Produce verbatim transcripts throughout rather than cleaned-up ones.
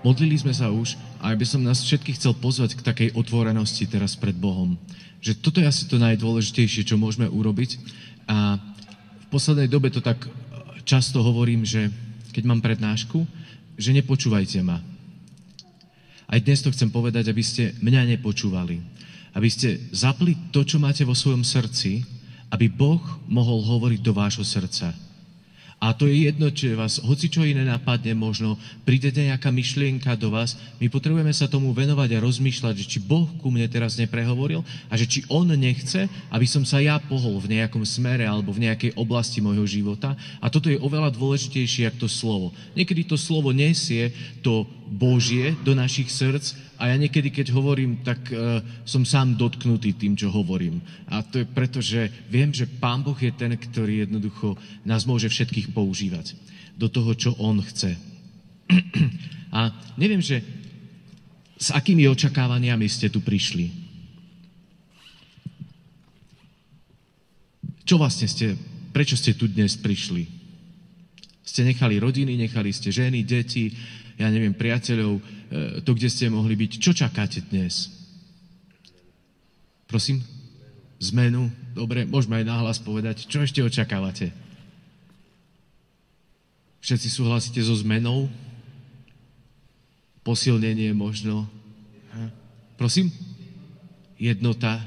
modlili sme sa už a ja by som nás všetkých chcel pozvať k takej otvorenosti teraz pred Bohom. Že toto je asi to najdôležitejšie, čo môžeme urobiť. A v poslednej dobe to tak často hovorím, že keď mám prednášku, že nepočúvajte ma. Aj dnes to chcem povedať, aby ste mňa nepočúvali. Aby ste zapli to, čo máte vo svojom srdci, aby Boh mohol hovoriť do vášho srdca. A to je jedno, či vás hocičo iné napadne, možno príde nejaká myšlienka do vás, my potrebujeme sa tomu venovať a rozmýšľať, že či Boh ku mne teraz neprehovoril a že či On nechce, aby som sa ja pohol v nejakom smere alebo v nejakej oblasti môjho života. A toto je oveľa dôležitejšie ako to slovo. Niekedy to slovo nesie to Božie do našich srdc a ja niekedy, keď hovorím, tak uh, som sám dotknutý tým, čo hovorím. A to je preto, že viem, že Pán Boh je ten, ktorý jednoducho nás môže všetkých používať do toho, čo On chce. A neviem, že s akými očakávaniami ste tu prišli. Čo vlastne ste, prečo ste tu dnes prišli? Ste nechali rodiny, nechali ste ženy, deti, ja neviem, priateľov, to, kde ste mohli byť. Čo čakáte dnes? Prosím? Zmenu? Dobre, môžeme aj nahlas povedať. Čo ešte očakávate? Všetci súhlasíte so zmenou? Posilnenie možno? Prosím? Jednota?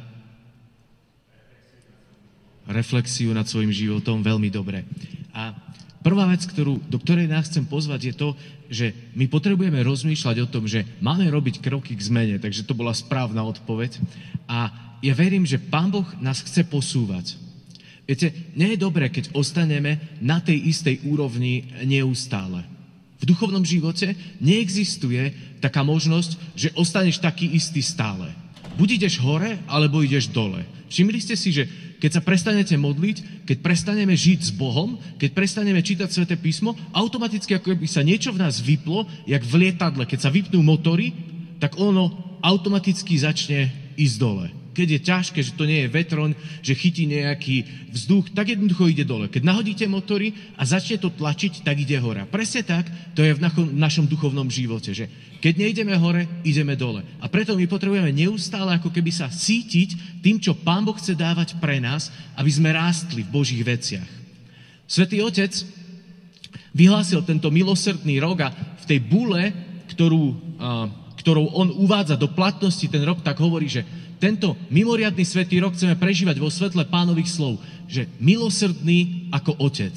Reflexiu nad svojim životom? Veľmi dobre. A prvá vec, ktorú, do ktorej nás chcem pozvať, je to, že my potrebujeme rozmýšľať o tom, že máme robiť kroky k zmene, takže to bola správna odpoveď. A ja verím, že Pán Boh nás chce posúvať. Viete, nie je dobré, keď ostaneme na tej istej úrovni neustále. V duchovnom živote neexistuje taká možnosť, že ostaneš taký istý stále. Buď ideš hore, alebo ideš dole. Všimli ste si, že keď sa prestanete modliť, keď prestaneme žiť s Bohom, keď prestaneme čítať Sväté písmo, automaticky ako by sa niečo v nás vyplo, jak v lietadle. Keď sa vypnú motory, tak ono automaticky začne ísť dole. Keď je ťažké, že to nie je vetroň, že chytí nejaký vzduch, tak jednoducho ide dole. Keď nahodíte motory a začne to tlačiť, tak ide hore. Presne tak, to je v našom duchovnom živote, že keď nejdeme hore, ideme dole. A preto my potrebujeme neustále ako keby sa cítiť tým, čo Pán Boh chce dávať pre nás, aby sme rástli v Božích veciach. Svätý Otec vyhlásil tento milosrdný rok a v tej bule, ktorú, ktorou on uvádza do platnosti ten rok, tak hovorí, že tento mimoriadny svätý rok chceme prežívať vo svetle Pánových slov, že milosrdný ako Otec.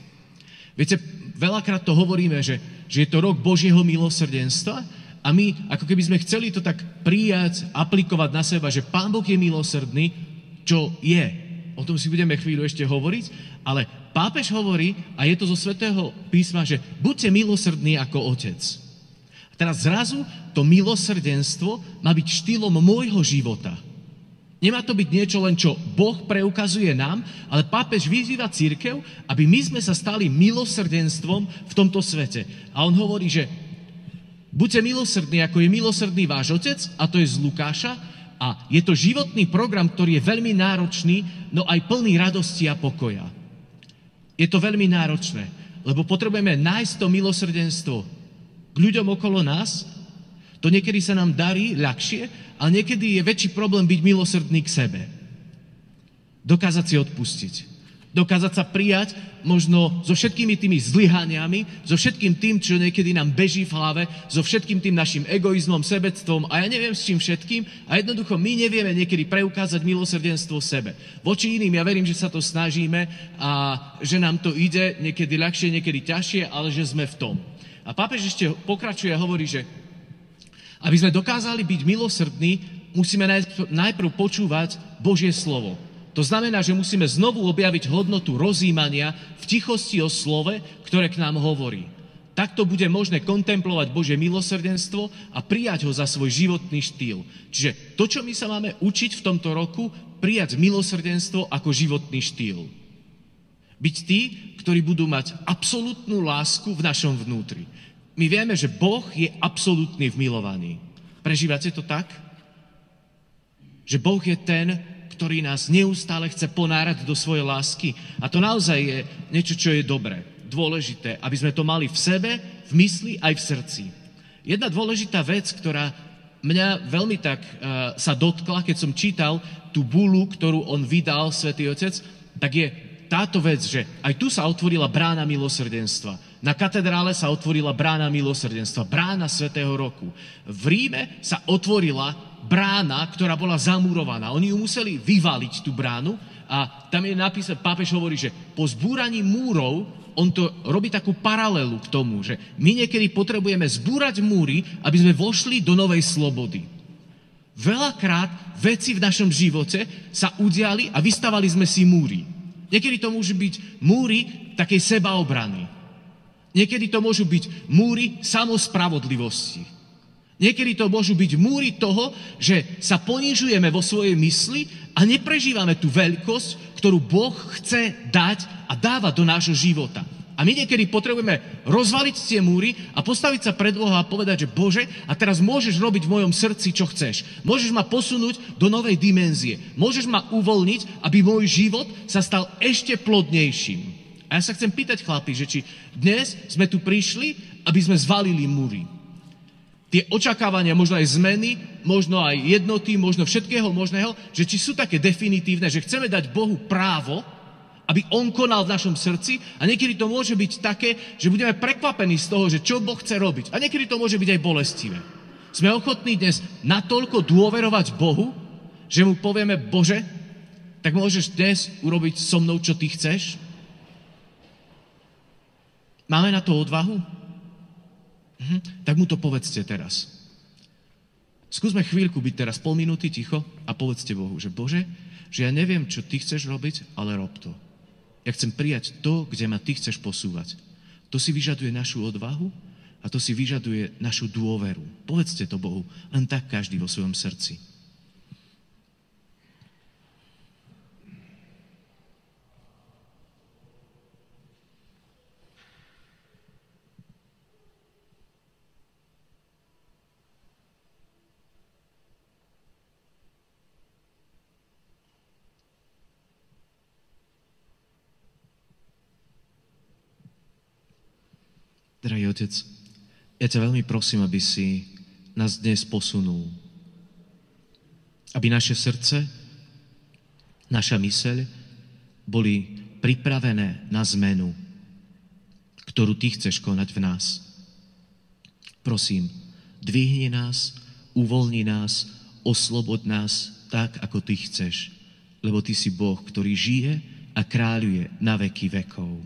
Viete, veľakrát to hovoríme, že, že je to rok Božieho milosrdenstva a my ako keby sme chceli to tak prijať, aplikovať na seba, že Pán Boh je milosrdný, čo je. O tom si budeme chvíľu ešte hovoriť, ale pápež hovorí, a je to zo Svätého písma, že buďte milosrdní ako Otec. Teraz zrazu to milosrdenstvo má byť štýlom môjho života. Nemá to byť niečo len, čo Boh preukazuje nám, ale pápež vyzýva cirkev, aby my sme sa stali milosrdenstvom v tomto svete. A on hovorí, že buďte milosrdní, ako je milosrdný váš Otec, a to je z Lukáša, a je to životný program, ktorý je veľmi náročný, no aj plný radosti a pokoja. Je to veľmi náročné, lebo potrebujeme nájsť to milosrdenstvo k ľuďom okolo nás. To niekedy sa nám darí ľahšie, ale niekedy je väčší problém byť milosrdný k sebe. Dokázať si odpustiť. Dokázať sa prijať možno so všetkými tými zlyhaniami, so všetkým tým, čo niekedy nám beží v hlave, so všetkým tým našim egoizmom, sebectvom a ja neviem s čím všetkým a jednoducho my nevieme niekedy preukázať milosrdenstvo sebe. Voči iným ja verím, že sa to snažíme a že nám to ide niekedy ľahšie, niekedy ťažšie, ale že sme v tom. A pápež ešte pokračuje a hovorí, že aby sme dokázali byť milosrdní, musíme najprv počúvať Božie slovo. To znamená, že musíme znovu objaviť hodnotu rozjímania v tichosti o slove, ktoré k nám hovorí. Takto bude možné kontemplovať Božie milosrdenstvo a prijať ho za svoj životný štýl. Čiže to, čo my sa máme učiť v tomto roku, prijať milosrdenstvo ako životný štýl. Byť tí, ktorí budú mať absolútnu lásku v našom vnútri. My vieme, že Boh je absolútny v milovaní. Prežívate to tak? Že Boh je ten, ktorý nás neustále chce ponárať do svojej lásky. A to naozaj je niečo, čo je dobré, dôležité, aby sme to mali v sebe, v mysli aj v srdci. Jedna dôležitá vec, ktorá mňa veľmi tak uh, sa dotkla, keď som čítal tú bulu, ktorú on vydal, Svätý Otec, tak je táto vec, že aj tu sa otvorila brána milosrdenstva. Na katedrále sa otvorila brána milosrdenstva, brána Svätého roku. V Ríme sa otvorila brána, ktorá bola zamurovaná. Oni ju museli vyvaliť, tú bránu, a tam je napísané, pápež hovorí, že po zbúraní múrov on to robí takú paralelu k tomu, že my niekedy potrebujeme zbúrať múry, aby sme vošli do novej slobody. Veľakrát veci v našom živote sa udiali a vystavali sme si múry. Niekedy to môžu byť múry takej sebaobrany. Niekedy to môžu byť múry samospravodlivosti. Niekedy to môžu byť múry toho, že sa ponižujeme vo svojej mysli a neprežívame tú veľkosť, ktorú Boh chce dať a dávať do nášho života. A my niekedy potrebujeme rozvaliť tie múry a postaviť sa pred Boha a povedať, že Bože, a teraz môžeš robiť v mojom srdci, čo chceš. Môžeš ma posunúť do novej dimenzie. Môžeš ma uvoľniť, aby môj život sa stal ešte plodnejším. A ja sa chcem pýtať, chlapi, že či dnes sme tu prišli, aby sme zvalili múry. Tie očakávania, možno aj zmeny, možno aj jednoty, možno všetkého možného, že či sú také definitívne, že chceme dať Bohu právo, aby on konal v našom srdci, a niekedy to môže byť také, že budeme prekvapení z toho, že čo Boh chce robiť. A niekedy to môže byť aj bolestivé. Sme ochotní dnes natoľko dôverovať Bohu, že mu povieme, Bože, tak môžeš dnes urobiť so mnou, čo ty chceš? Máme na to odvahu? Mhm. Tak mu to povedzte teraz. Skúsme chvíľku byť teraz pol minúty ticho a povedzte Bohu, že Bože, že ja neviem, čo ty chceš robiť, ale rob to. Ja chcem prijať to, kde ma ty chceš posúvať. To si vyžaduje našu odvahu a to si vyžaduje našu dôveru. Povedzte to Bohu, len tak každý vo svojom srdci. Drahý Otec, ja ťa veľmi prosím, aby si nás dnes posunul. Aby naše srdce, naša myseľ boli pripravené na zmenu, ktorú ty chceš konať v nás. Prosím, dvihni nás, uvoľni nás, oslobod nás tak, ako ty chceš, lebo ty si Boh, ktorý žije a kráľuje na veky vekov.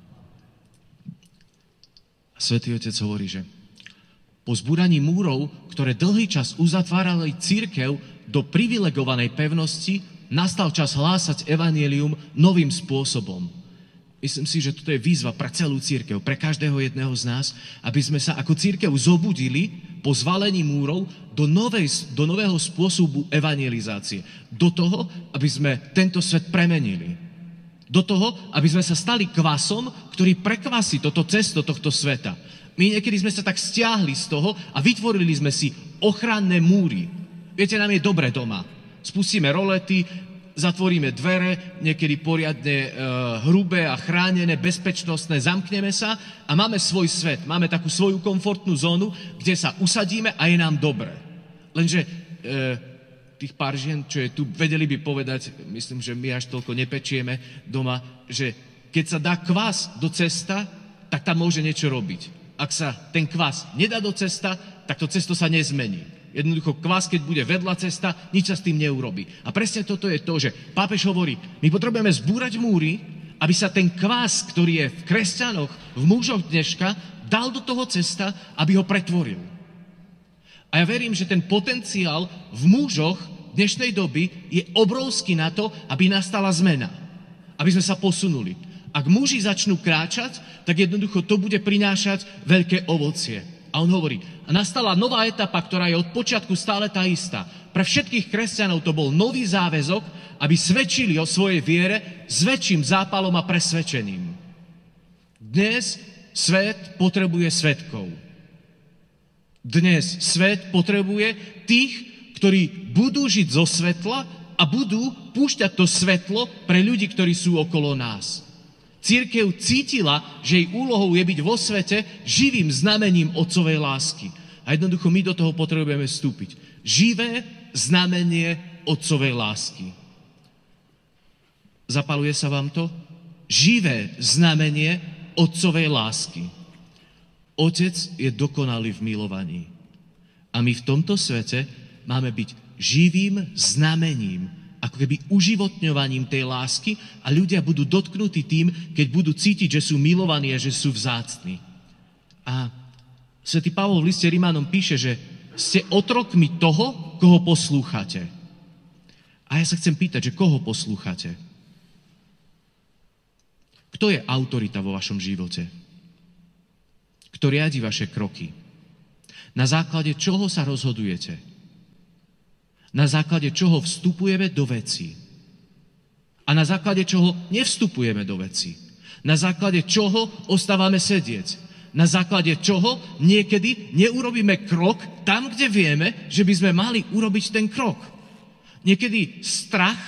Svätý Otec hovorí, že po zbúraní múrov, ktoré dlhý čas uzatvárali cirkev do privilegovanej pevnosti, nastal čas hlásať evanjelium novým spôsobom. Myslím si, že toto je výzva pre celú cirkev, pre každého jedného z nás, aby sme sa ako cirkev zobudili po zvalení múrov do, novej, do nového spôsobu evangelizácie. Do toho, aby sme tento svet premenili. Do toho, aby sme sa stali kvasom, ktorý prekvasí toto cesto tohto sveta. My niekedy sme sa tak stiahli z toho a vytvorili sme si ochranné múry. Viete, nám je dobre doma. Spustíme rolety, zatvoríme dvere, niekedy poriadne e, hrubé a chránené, bezpečnostné, zamkneme sa a máme svoj svet. Máme takú svoju komfortnú zónu, kde sa usadíme a je nám dobre. Lenže e, tých pár žien, čo je tu, vedeli by povedať, myslím, že my až toľko nepečieme doma, že keď sa dá kvás do cesta, tak tam môže niečo robiť. Ak sa ten kvás nedá do cesta, tak to cesto sa nezmení. Jednoducho kvás, keď bude vedľa cesta, nič sa s tým neurobí. A presne toto je to, že pápež hovorí, my potrebujeme zbúrať múry, aby sa ten kvás, ktorý je v kresťanoch, v mužoch dneška, dal do toho cesta, aby ho pretvoril. A ja verím, že ten potenciál v mužoch dnešnej doby je obrovský na to, aby nastala zmena. Aby sme sa posunuli. Ak muži začnú kráčať, tak jednoducho to bude prinášať veľké ovocie. A on hovorí, a nastala nová etapa, ktorá je od počiatku stále tá istá. Pre všetkých kresťanov to bol nový záväzok, aby svedčili o svojej viere s väčším zápalom a presvedčením. Dnes svet potrebuje svedkov. Dnes svet potrebuje tých, ktorí budú žiť zo svetla a budú púšťať to svetlo pre ľudí, ktorí sú okolo nás. Cirkev cítila, že jej úlohou je byť vo svete živým znamením otcovej lásky. A jednoducho my do toho potrebujeme vstúpiť. Živé znamenie otcovej lásky. Zapaluje sa vám to? Živé znamenie otcovej lásky. Otec je dokonalý v milovaní. A my v tomto svete máme byť živým znamením, ako keby uživotňovaním tej lásky a ľudia budú dotknutí tým, keď budú cítiť, že sú milovaní a že sú vzácni. A svätý Pavol v liste Rimánom píše, že ste otrokmi toho, koho poslúchate. A ja sa chcem pýtať, že koho poslúchate? Kto je autorita vo vašom živote? Kto riadi vaše kroky? Na základe čoho sa rozhodujete? Na základe čoho vstupujeme do vecí? A na základe čoho nevstupujeme do vecí? Na základe čoho ostávame sedieť? Na základe čoho niekedy neurobíme krok tam, kde vieme, že by sme mali urobiť ten krok? Niekedy strach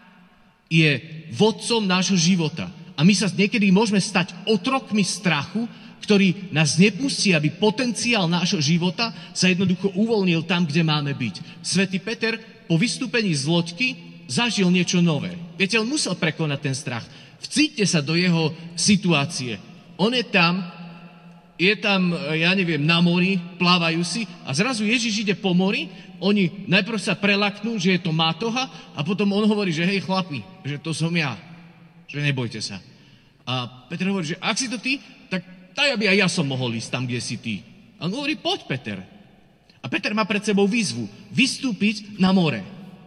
je vodcom nášho života. A my sa niekedy môžeme stať otrokmi strachu, ktorý nás nepustí, aby potenciál nášho života sa jednoducho uvoľnil tam, kde máme byť. Svätý Peter po vystúpení z loďky zažil niečo nové. Viete, on musel prekonať ten strach. Vcíťte sa do jeho situácie. On je tam, je tam, ja neviem, na mori, plávajú si a zrazu Ježiš ide po mori, oni najprv sa prelaknú, že je to mátoha a potom on hovorí, že hej chlapi, že to som ja, že nebojte sa. A Peter hovorí, že ak si to ty, tak daj, aby aj ja som mohol ísť tam, kde si ty. A on hovorí, poď Peter. A Peter má pred sebou výzvu, vystúpiť na more.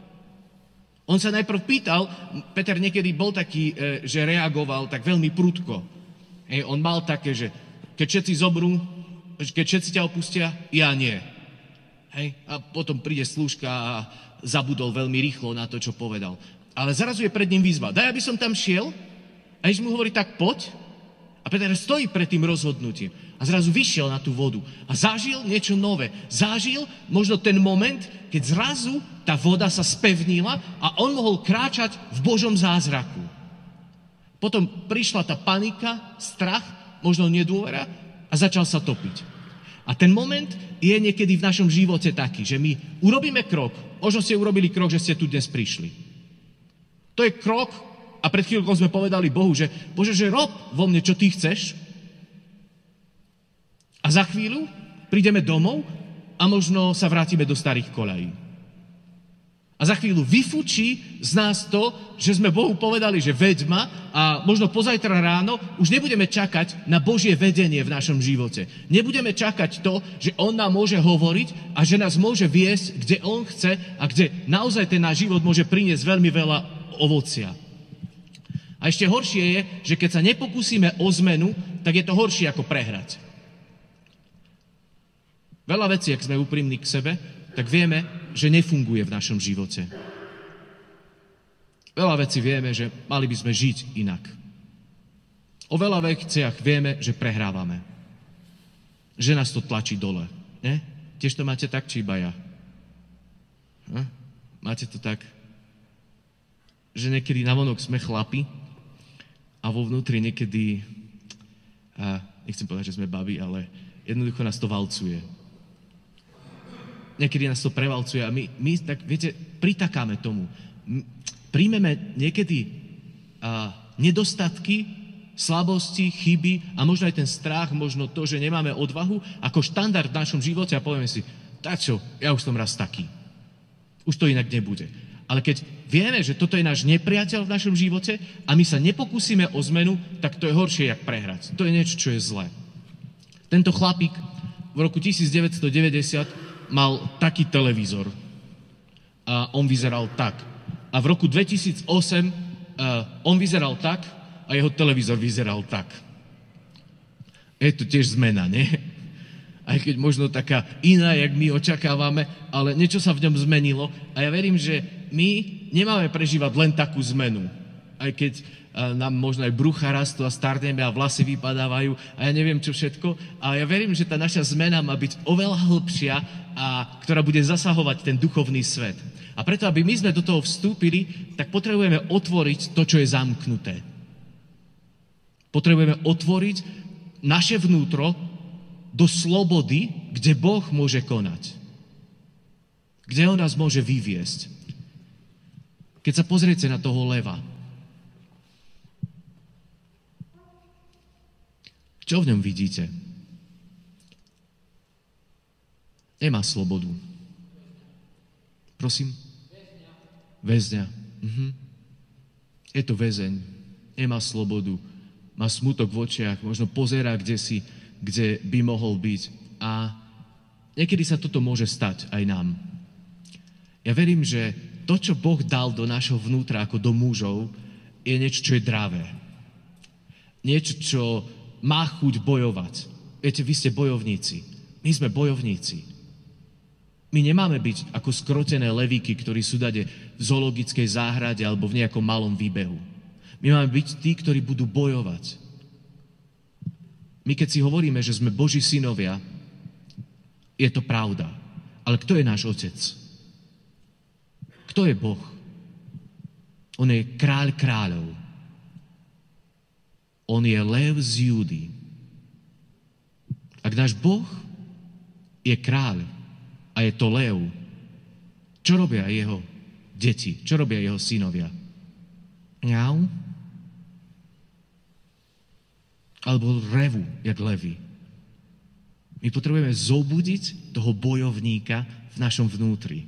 On sa najprv pýtal, Peter niekedy bol taký, že reagoval tak veľmi prudko. Hej, on mal také, že keď všetci zobrú, keď všetci ťa opustia, ja nie. Hej, a potom príde slúžka a zabudol veľmi rýchlo na to, čo povedal. Ale zrazu je pred ním výzva. Daj, aby som tam šiel? A Ježiš mu hovorí, tak poď. A Peter stojí pred tým rozhodnutím. A zrazu vyšiel na tú vodu. A zažil niečo nové. Zažil možno ten moment, keď zrazu tá voda sa spevnila a on mohol kráčať v Božom zázraku. Potom prišla tá panika, strach, možno nedôvera a začal sa topiť. A ten moment je niekedy v našom živote taký, že my urobíme krok, možno ste urobili krok, že ste tu dnes prišli. To je krok, a pred chvíľkou sme povedali Bohu, že Bože, že rob vo mne, čo ty chceš. A za chvíľu prídeme domov a možno sa vrátime do starých koľají. A za chvíľu vyfučí z nás to, že sme Bohu povedali, že veď ma a možno pozajtra ráno už nebudeme čakať na Božie vedenie v našom živote. Nebudeme čakať to, že On nám môže hovoriť a že nás môže viesť, kde On chce a kde naozaj ten náš život môže priniesť veľmi veľa ovocia. A ešte horšie je, že keď sa nepokúsime o zmenu, tak je to horšie ako prehrať. Veľa vecí, ak sme úprimní k sebe, tak vieme, že nefunguje v našom živote. Veľa vecí vieme, že mali by sme žiť inak. O veľa veciach vieme, že prehrávame. Že nás to tlačí dole. Ne? Tiež to máte tak, či iba ja? Hm? Máte to tak? Že niekedy navonok sme chlapi a vo vnútri niekedy, a nechcem povedať, že sme babi, ale jednoducho nás to valcuje. Niekedy nás to prevalcuje a my, my tak, viete, pritakáme tomu. Príjmeme niekedy a, nedostatky, slabosti, chyby a možno aj ten strach, možno to, že nemáme odvahu, ako štandard v našom živote a povieme si, tak čo, ja už som raz taký. Už to inak nebude. Ale keď vieme, že toto je náš nepriateľ v našom živote a my sa nepokúsime o zmenu, tak to je horšie, jak prehrať. To je niečo, čo je zlé. Tento chlapík v roku devätnásťstodeväťdesiat mal taký televízor. A on vyzeral tak. A v roku dvetisícosem uh, on vyzeral tak a jeho televízor vyzeral tak. Je to tiež zmena, nie? Aj keď možno taká iná, jak my očakávame, ale niečo sa v ňom zmenilo. A ja verím, že my nemáme prežívať len takú zmenu. Aj keď uh, nám možno aj brucha rastú a starneme a vlasy vypadávajú a ja neviem čo všetko. A ja verím, že tá naša zmena má byť oveľa hĺbšia a ktorá bude zasahovať ten duchovný svet. A preto, aby my sme do toho vstúpili, tak potrebujeme otvoriť to, čo je zamknuté. Potrebujeme otvoriť naše vnútro do slobody, kde Boh môže konať. Kde on nás môže vyviesť. Keď sa pozriete na toho leva, čo v ňom vidíte? Nemá slobodu. Prosím? Väzňa. Mhm. Je to väzeň. Nemá slobodu. Má smutok v očiach. Možno pozerá kdesi, kde by mohol byť. A niekedy sa toto môže stať aj nám. Ja verím, že to, čo Boh dal do nášho vnútra ako do mužov, je niečo, čo je dravé. Niečo, čo má chuť bojovať. Viete, vy ste bojovníci. My sme bojovníci. My nemáme byť ako skrotené levíky, ktorí sú dade v zoologickej záhrade alebo v nejakom malom výbehu. My máme byť tí, ktorí budú bojovať. My keď si hovoríme, že sme Boží synovia, je to pravda. Ale kto je náš otec? Kto je Boh? On je kráľ kráľov. On je lev z Júdy. Ak náš Boh je kráľ a je to lev, čo robia jeho deti? Čo robia jeho synovia? Mňau? Alebo revu, jak levy. My potrebujeme zobudiť toho bojovníka v našom vnútri.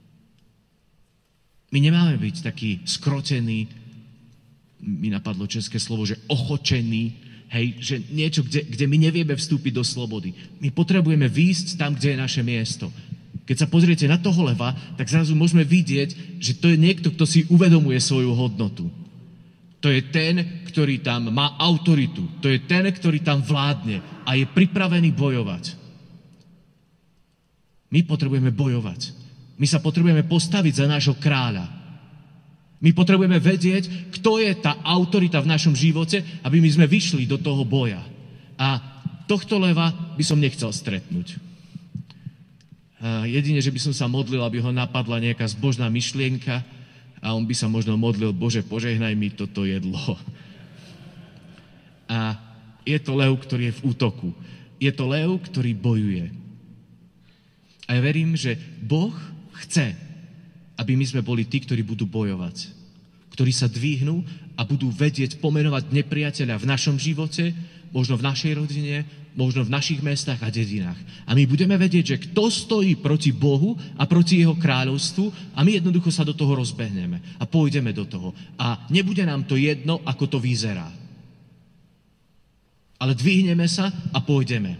My nemáme byť taký skrotený, mi napadlo české slovo, že ochočený, hej, že niečo, kde, kde my nevieme vstúpiť do slobody. My potrebujeme výjsť tam, kde je naše miesto. Keď sa pozriete na toho leva, tak zrazu môžeme vidieť, že to je niekto, kto si uvedomuje svoju hodnotu. To je ten, ktorý tam má autoritu. To je ten, ktorý tam vládne a je pripravený bojovať. My potrebujeme bojovať. My sa potrebujeme postaviť za nášho kráľa. My potrebujeme vedieť, kto je tá autorita v našom živote, aby my sme vyšli do toho boja. A tohto leva by som nechcel stretnúť. A jedine, že by som sa modlil, aby ho napadla nejaká zbožná myšlienka a on by sa možno modlil, Bože, požehnaj mi toto jedlo. A je to lev, ktorý je v útoku. Je to lev, ktorý bojuje. A ja verím, že Boh chce, aby my sme boli tí, ktorí budú bojovať. Ktorí sa dvihnú a budú vedieť pomenovať nepriateľa v našom živote, možno v našej rodine, možno v našich mestách a dedinách. A my budeme vedieť, že kto stojí proti Bohu a proti jeho kráľovstvu a my jednoducho sa do toho rozbehneme a pôjdeme do toho. A nebude nám to jedno, ako to vyzerá. Ale dvihneme sa a pôjdeme.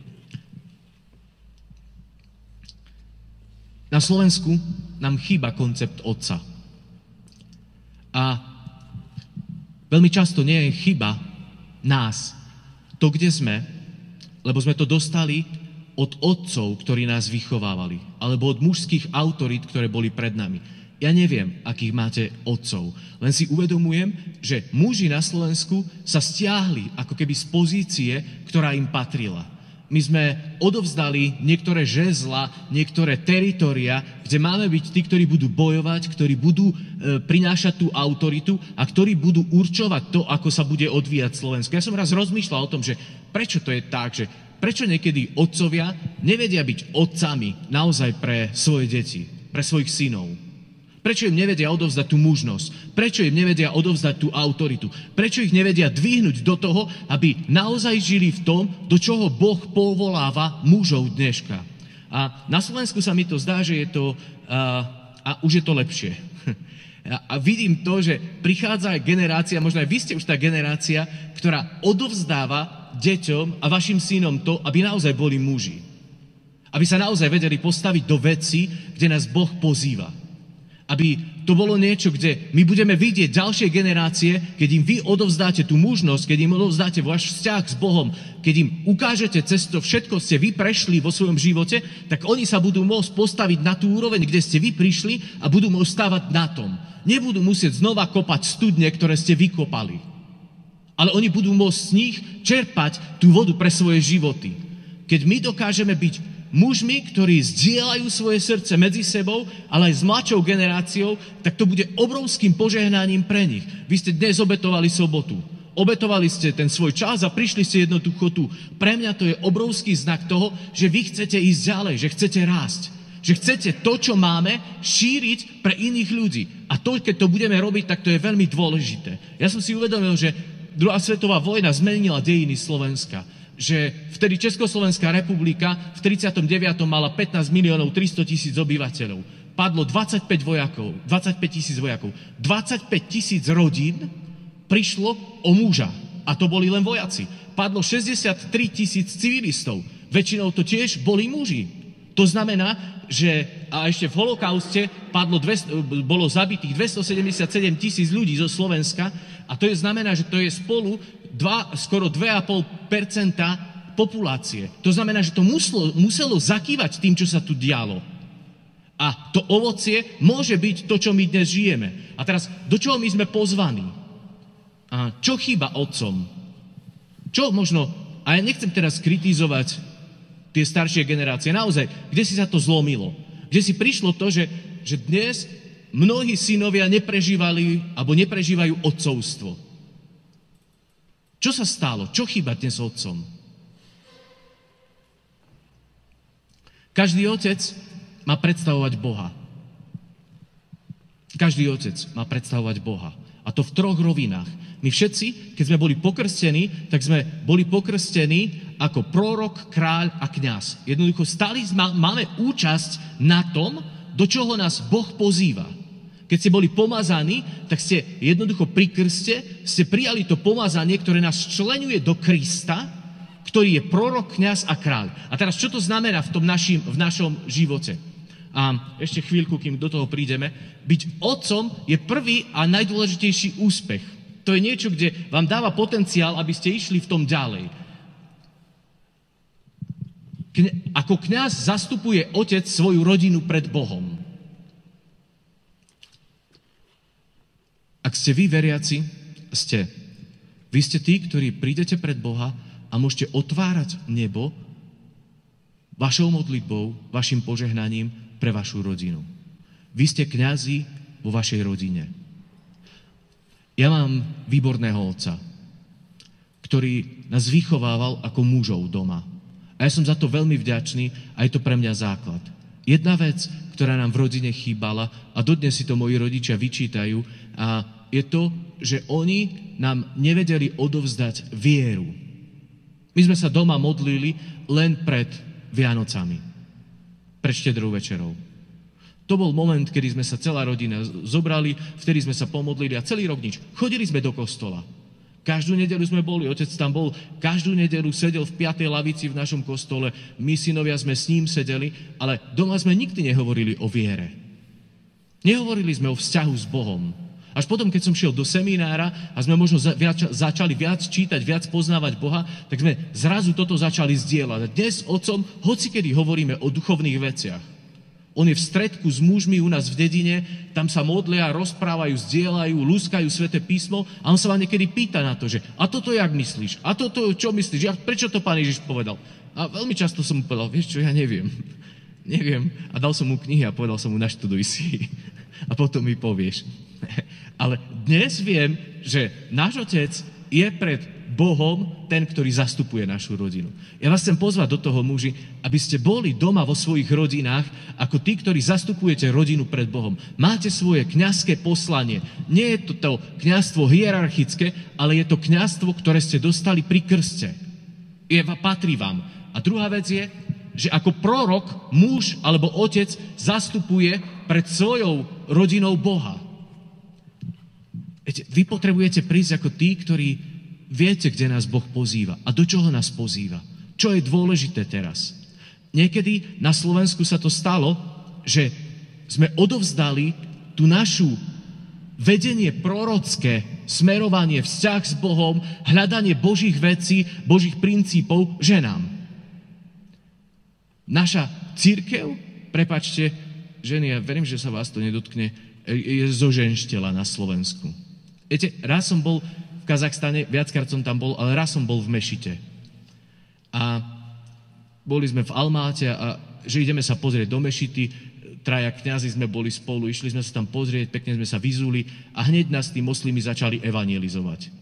Na Slovensku nám chýba koncept otca. A veľmi často nie je chyba nás, to, kde sme, lebo sme to dostali od otcov, ktorí nás vychovávali, alebo od mužských autorít, ktoré boli pred nami. Ja neviem, akých máte otcov, len si uvedomujem, že muži na Slovensku sa stiahli ako keby z pozície, ktorá im patrila. My sme odovzdali niektoré žezla, niektoré teritoria, kde máme byť tí, ktorí budú bojovať, ktorí budú e, prinášať tú autoritu a ktorí budú určovať to, ako sa bude odvíjať Slovensko. Ja som raz rozmýšľal o tom, že prečo to je tak, že prečo niekedy otcovia nevedia byť otcami naozaj pre svoje deti, pre svojich synov. Prečo im nevedia odovzdať tú mužnosť? Prečo im nevedia odovzdať tú autoritu? Prečo ich nevedia dvihnúť do toho, aby naozaj žili v tom, do čoho Boh povoláva mužov dneška? A na Slovensku sa mi to zdá, že je to... A, a už je to lepšie. A, a vidím to, že prichádza aj generácia, možno aj vy ste už tá generácia, ktorá odovzdáva deťom a vašim synom to, aby naozaj boli muži. Aby sa naozaj vedeli postaviť do veci, kde nás Boh pozýva. Aby to bolo niečo, kde my budeme vidieť ďalšie generácie, keď im vy odovzdáte tú mužnosť, keď im odovzdáte váš vzťah s Bohom, keď im ukážete cez to všetko ste vy prešli vo svojom živote, tak oni sa budú môcť postaviť na tú úroveň, kde ste vy prišli a budú môcť stávať na tom. Nebudú musieť znova kopať studne, ktoré ste vykopali. Ale oni budú môcť z nich čerpať tú vodu pre svoje životy. Keď my dokážeme byť mužmi, ktorí zdieľajú svoje srdce medzi sebou, ale aj s mladšou generáciou, tak to bude obrovským požehnaním pre nich. Vy ste dnes obetovali sobotu. Obetovali ste ten svoj čas a prišli ste jednoducho tu. Pre mňa to je obrovský znak toho, že vy chcete ísť ďalej, že chcete rásť. Že chcete to, čo máme, šíriť pre iných ľudí. A to, keď to budeme robiť, tak to je veľmi dôležité. Ja som si uvedomil, že druhá svetová vojna zmenila dejiny Slovenska. Že vtedy Československá republika v tridsiatom deviatom mala pätnásť miliónov tristotisíc obyvateľov. Padlo dvadsaťpäť vojakov, dvadsaťpäť tisíc vojakov. dvadsaťpäť tisíc rodín prišlo o muža. A to boli len vojaci. Padlo šesťdesiattri tisíc civilistov. Väčšinou to tiež boli muži. To znamená, že a ešte v holokauste padlo dvesto, bolo zabitých dvestosedemdesiatsedem tisíc ľudí zo Slovenska a to je znamená, že to je spolu dva, skoro dva a pol percenta populácie. To znamená, že to muselo, muselo zakývať tým, čo sa tu dialo. A to ovocie môže byť to, čo my dnes žijeme. A teraz, do čoho my sme pozvaní? A čo chýba otcom? Čo možno, a ja nechcem teraz kritizovať tie staršie generácie, naozaj, kde si sa to zlomilo? Kde si prišlo to, že, že dnes mnohí synovia neprežívali, alebo neprežívajú otcovstvo? Čo sa stalo? Čo chýba dnes otcom? Každý otec má predstavovať Boha. Každý otec má predstavovať Boha. A to v troch rovinách. My všetci, keď sme boli pokrstení, tak sme boli pokrstení ako prorok, kráľ a kňaz. Jednoducho stali, máme účasť na tom, do čoho nás Boh pozýva. Keď ste boli pomazaní, tak ste jednoducho pri krste, ste prijali to pomazanie, ktoré nás čleňuje do Krista, ktorý je prorok, kňaz a kráľ. A teraz, čo to znamená v tom našim, v našom živote? A ešte chvíľku, kým do toho prídeme. Byť otcom je prvý a najdôležitejší úspech. To je niečo, kde vám dáva potenciál, aby ste išli v tom ďalej. Kne, ako kňaz zastupuje otec svoju rodinu pred Bohom. Ak ste vy veriaci, ste. Vy ste tí, ktorí prídete pred Boha a môžete otvárať nebo vašou modlitbou, vašim požehnaním pre vašu rodinu. Vy ste kňazi vo vašej rodine. Ja mám výborného otca, ktorý nás vychovával ako mužov doma. A ja som za to veľmi vďačný a je to pre mňa základ. Jedna vec, ktorá nám v rodine chýbala, a dodnes si to moji rodičia vyčítajú, a je to, že oni nám nevedeli odovzdať vieru. My sme sa doma modlili len pred Vianocami, pred štedrou večerou. To bol moment, kedy sme sa celá rodina zobrali, vtedy sme sa pomodlili a celý rok nič. Chodili sme do kostola. Každú nedeľu sme boli, otec tam bol, každú nedeľu sedel v piatej lavici v našom kostole, my synovia sme s ním sedeli, ale doma sme nikdy nehovorili o viere. Nehovorili sme o vzťahu s Bohom. Až potom, keď som šiel do seminára a sme možno za, viac, začali viac čítať, viac poznávať Boha, tak sme zrazu toto začali zdieľať. A dnes otcom, hocikedy hovoríme o duchovných veciach. On je v stredku s mužmi u nás v dedine, tam sa modlia, rozprávajú, zdieľajú, lúskajú sväté písmo a on sa vám niekedy pýta na to, že a toto jak myslíš? A toto čo myslíš? A prečo to pán Ježiš povedal? A veľmi často som mu povedal, vieš čo, ja neviem. Neviem. A dal som mu knihy a povedal som mu, naštuduj si. A potom mi povieš. Ale dnes viem, že náš otec je pred Bohom ten, ktorý zastupuje našu rodinu. Ja vás chcem pozvať do toho, muži, aby ste boli doma vo svojich rodinách ako tí, ktorí zastupujete rodinu pred Bohom. Máte svoje kňazské poslanie. Nie je to to kňazstvo hierarchické, ale je to kňazstvo, ktoré ste dostali pri krste. Je, patrí vám. A druhá vec je, že ako prorok, muž alebo otec zastupuje pred svojou rodinou Boha. Vy potrebujete prísť ako tí, ktorí viete, kde nás Boh pozýva a do čoho nás pozýva. Čo je dôležité teraz? Niekedy na Slovensku sa to stalo, že sme odovzdali tú našu vedenie prorocké, smerovanie, vzťah s Bohom, hľadanie Božích vecí, Božích princípov ženám. Naša cirkev, prepáčte, ženy, ja verím, že sa vás to nedotkne, je zoženštela na Slovensku. Viete, raz som bol v Kazachstane, viackrát som tam bol, ale raz som bol v mešite. A boli sme v Almáte a že ideme sa pozrieť do mešity, traja kňazi sme boli spolu, išli sme sa tam pozrieť, pekne sme sa vyzuli a hneď nás tí moslimi začali evangelizovať.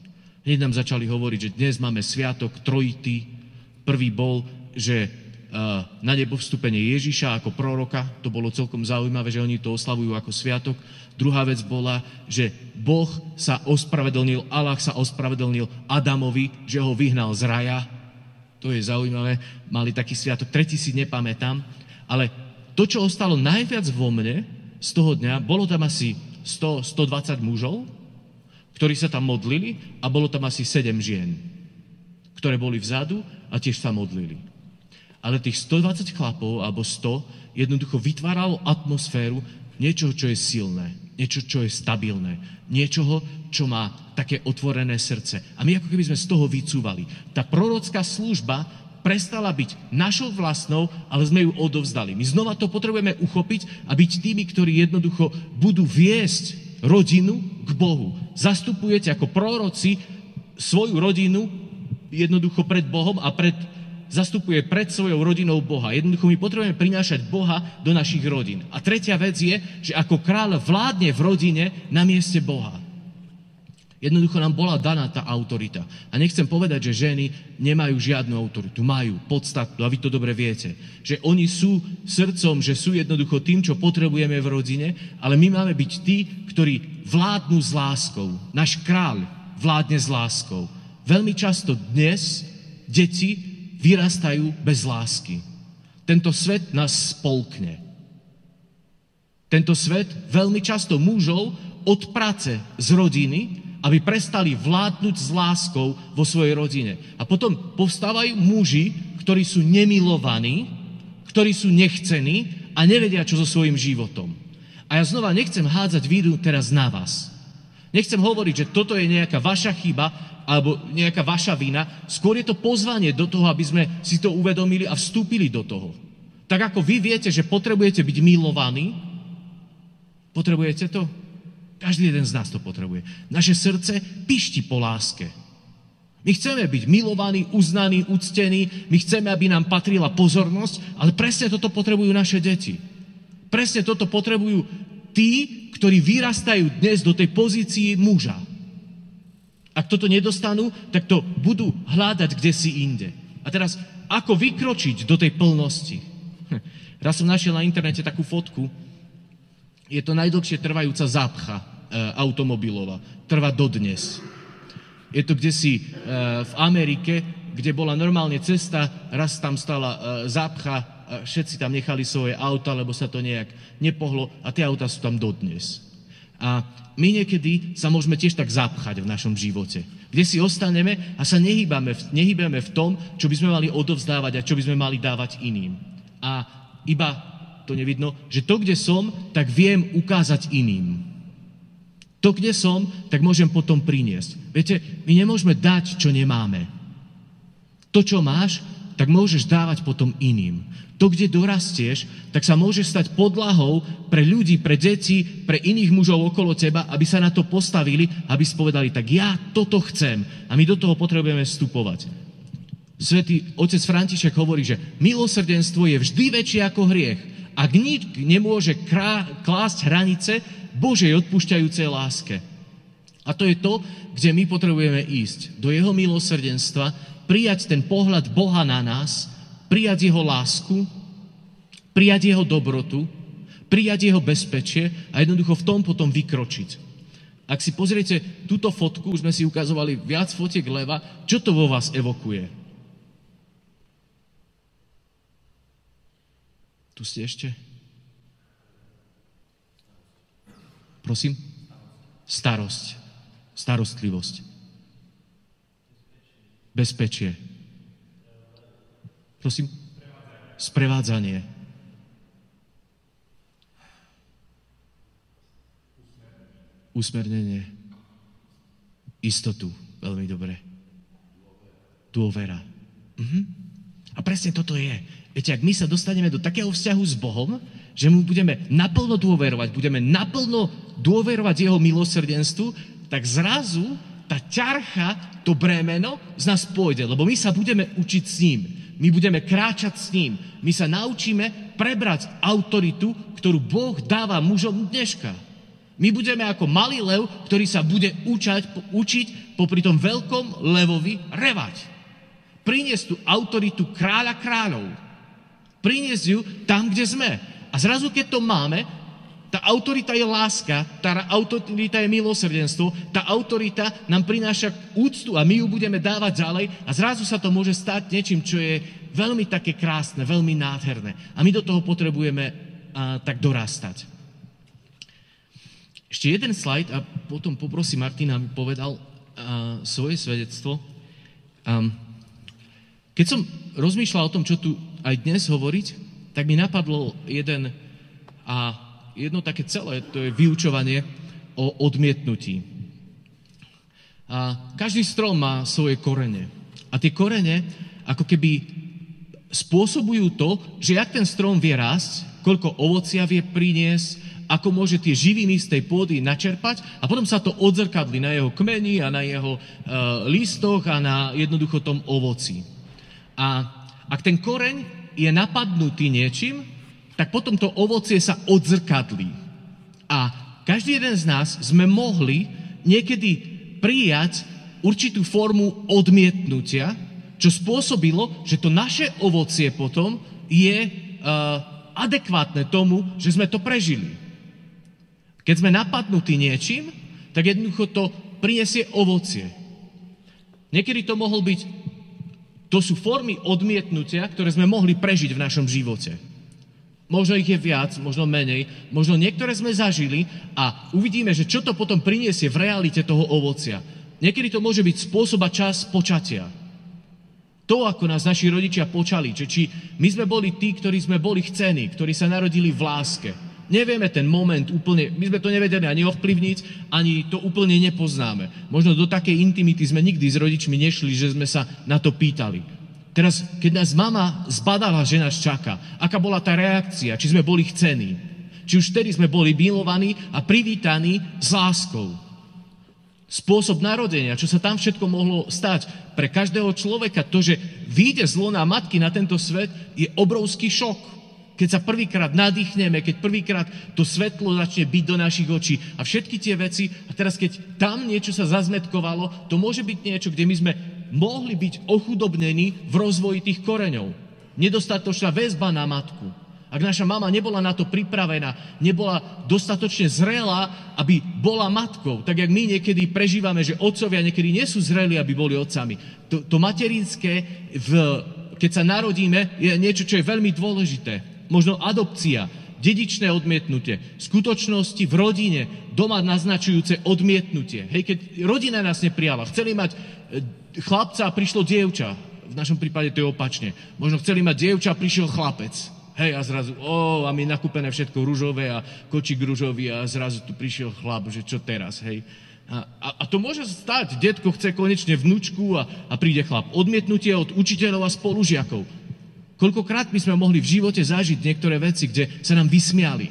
Hneď nám začali hovoriť, že dnes máme sviatok trojity. Prvý bol, že na nebo vstúpenie Ježiša ako proroka. To bolo celkom zaujímavé, že oni to oslavujú ako sviatok. Druhá vec bola, že Boh sa ospravedlnil, Allah sa ospravedlnil Adamovi, že ho vyhnal z raja. To je zaujímavé. Mali taký sviatok. Tretí si nepamätám. Ale to, čo ostalo najviac vo mne z toho dňa, bolo tam asi sto až stodvadsať mužov, ktorí sa tam modlili, a bolo tam asi sedem žien, ktoré boli vzadu a tiež sa modlili. Ale tých stodvadsať chlapov, alebo sto, jednoducho vytváralo atmosféru niečoho, čo je silné, niečo, čo je stabilné, niečoho, čo má také otvorené srdce. A my ako keby sme z toho vycúvali. Tá prorocká služba prestala byť našou vlastnou, ale sme ju odovzdali. My znova to potrebujeme uchopiť a byť tými, ktorí jednoducho budú viesť rodinu k Bohu. Zastupujete ako proroci svoju rodinu jednoducho pred Bohom a pred, zastupuje pred svojou rodinou Boha. Jednoducho my potrebujeme prinášať Boha do našich rodín. A tretia vec je, že ako kráľ vládne v rodine na mieste Boha. Jednoducho nám bola daná tá autorita. A nechcem povedať, že ženy nemajú žiadnu autoritu. Majú podstatnú, a vy to dobre viete. Že oni sú srdcom, že sú jednoducho tým, čo potrebujeme v rodine, ale my máme byť tí, ktorí vládnu s láskou. Náš kráľ vládne s láskou. Veľmi často dnes deti vyrastajú bez lásky. Tento svet nás spolkne. Tento svet veľmi často mužov od práce z rodiny, aby prestali vládnuť s láskou vo svojej rodine. A potom povstávajú muži, ktorí sú nemilovaní, ktorí sú nechcení a nevedia, čo so svojím životom. A ja znova nechcem hádzať víru teraz na vás. Nechcem hovoriť, že toto je nejaká vaša chyba alebo nejaká vaša vina. Skôr je to pozvanie do toho, aby sme si to uvedomili a vstúpili do toho. Tak ako vy viete, že potrebujete byť milovaní, potrebujete to? Každý jeden z nás to potrebuje. Naše srdce pišti po láske. My chceme byť milovaní, uznaní, uctení, my chceme, aby nám patrila pozornosť, ale presne toto potrebujú naše deti. Presne toto potrebujú tí, ktorí vyrastajú dnes do tej pozícii muža. Ak toto nedostanú, tak to budú hľadať kdesi inde. A teraz, ako vykročiť do tej plnosti? Raz som našiel na internete takú fotku. Je to najdlhšie trvajúca zápcha e, automobilová. Trvá dodnes. Je to kdesi e, v Amerike, kde bola normálne cesta, raz tam stala e, zápcha, e, všetci tam nechali svoje auta, lebo sa to nejak nepohlo a tie autá sú tam dodnes. A my niekedy sa môžeme tiež tak zapchať v našom živote. Kde si ostaneme a sa nehýbame, nehýbame v tom, čo by sme mali odovzdávať a čo by sme mali dávať iným. A iba to nevidno, že to, kde som, tak viem ukázať iným. To, kde som, tak môžem potom priniesť. Viete, my nemôžeme dať, čo nemáme. To, čo máš, tak môžeš dávať potom iným. To, kde dorastieš, tak sa môže stať podlahou pre ľudí, pre deti, pre iných mužov okolo teba, aby sa na to postavili, aby spovedali, tak ja toto chcem. A my do toho potrebujeme vstupovať. Svätý otec František hovorí, že milosrdenstvo je vždy väčšie ako hriech. Ak nik nemôže krá- klásť hranice Božej odpúšťajúcej láske. A to je to, kde my potrebujeme ísť. Do jeho milosrdenstva, prijať ten pohľad Boha na nás, prijať jeho lásku, prijať jeho dobrotu, prijať jeho bezpečie a jednoducho v tom potom vykročiť. Ak si pozriete túto fotku, už sme si ukazovali viac fotiek leva, čo to vo vás evokuje? Tu ste ešte? Prosím? Starosť. Starostlivosť. Bezpečie. Prosím? Sprevádzanie. Usmernenie. Istotu. Veľmi dobre. Dôvera. Mhm. A presne toto je. Viete, ak my sa dostaneme do takého vzťahu s Bohom, že mu budeme naplno dôverovať, budeme naplno dôverovať jeho milosrdenstvu, tak zrazu tá ťarcha, to bremeno z nás pôjde, lebo my sa budeme učiť s ním. My budeme kráčať s ním. My sa naučíme prebrať autoritu, ktorú Boh dáva mužom dneška. My budeme ako malý lev, ktorý sa bude učať, učiť popri tom veľkom levovi revať. Priniesť tú autoritu kráľa kráľov. Priniesť ju tam, kde sme. A zrazu, keď to máme, tá autorita je láska, tá autorita je milosrdenstvo, tá autorita nám prináša úctu a my ju budeme dávať ďalej a zrazu sa to môže stať niečím, čo je veľmi také krásne, veľmi nádherné. A my do toho potrebujeme a, tak dorastať. Ešte jeden slajd a potom poprosím Martina, aby povedal a, svoje svedectvo. A, keď som rozmýšľal o tom, čo tu aj dnes hovoriť, tak mi napadlo jeden a jedno také celé, to je vyučovanie o odmietnutí. A každý strom má svoje korene. A tie korene ako keby spôsobujú to, že jak ten strom vie rásť, koľko ovocia vie priniesť, ako môže tie živiny z tej pôdy načerpať a potom sa to odzrkadli na jeho kmeni a na jeho uh, listoch a na jednoducho tom ovoci. A ak ten koreň je napadnutý niečím, tak potom to ovocie sa odzrkadlí. A každý jeden z nás sme mohli niekedy prijať určitú formu odmietnutia, čo spôsobilo, že to naše ovocie potom je uh, adekvátne tomu, že sme to prežili. Keď sme napadnutí niečím, tak jednoducho to prinesie ovocie. Niekedy to mohol byť, to sú formy odmietnutia, ktoré sme mohli prežiť v našom živote. Možno ich je viac, možno menej, možno niektoré sme zažili a uvidíme, že čo to potom priniesie v realite toho ovocia. Niekedy to môže byť spôsob a čas počatia. To, ako nás naši rodičia počali, či, či my sme boli tí, ktorí sme boli chcení, ktorí sa narodili v láske. Nevieme ten moment úplne, my sme to nevedeli ani ovplyvniť, ani to úplne nepoznáme. Možno do takej intimity sme nikdy s rodičmi nešli, že sme sa na to pýtali. Teraz, keď nás mama zbadala, že nás čaká, aká bola tá reakcia, či sme boli chcení, či už vtedy sme boli milovaní a privítaní s láskou. Spôsob narodenia, čo sa tam všetko mohlo stať. Pre každého človeka to, že vyjde z lona matky na tento svet, je obrovský šok. Keď sa prvýkrát nadýchneme, keď prvýkrát to svetlo začne byť do našich očí a všetky tie veci, a teraz keď tam niečo sa zazmetkovalo, to môže byť niečo, kde my sme mohli byť ochudobnení v rozvoji tých koreňov. Nedostatočná väzba na matku. Ak naša mama nebola na to pripravená, nebola dostatočne zrelá, aby bola matkou, tak jak my niekedy prežívame, že otcovia niekedy nie sú zrelí, aby boli otcami. To, to materinské, v, keď sa narodíme, je niečo, čo je veľmi dôležité. Možno adopcia, dedičné odmietnutie, skutočnosti v rodine, doma naznačujúce odmietnutie. Hej, keď rodina nás neprijala, chceli mať chlapca a prišlo dievča. V našom prípade to je opačne. Možno chceli mať dievča a prišiel chlapec. Hej, a zrazu, ó, a my nakúpené všetko ružové a kočík ružový a zrazu tu prišiel chlap, že čo teraz, hej. A, a, a to môže stať. Detko chce konečne vnúčku a, a príde chlap. Odmietnutie od učiteľov a spolužiakov. Koľkokrát by sme mohli v živote zažiť niektoré veci, kde sa nám vysmiali.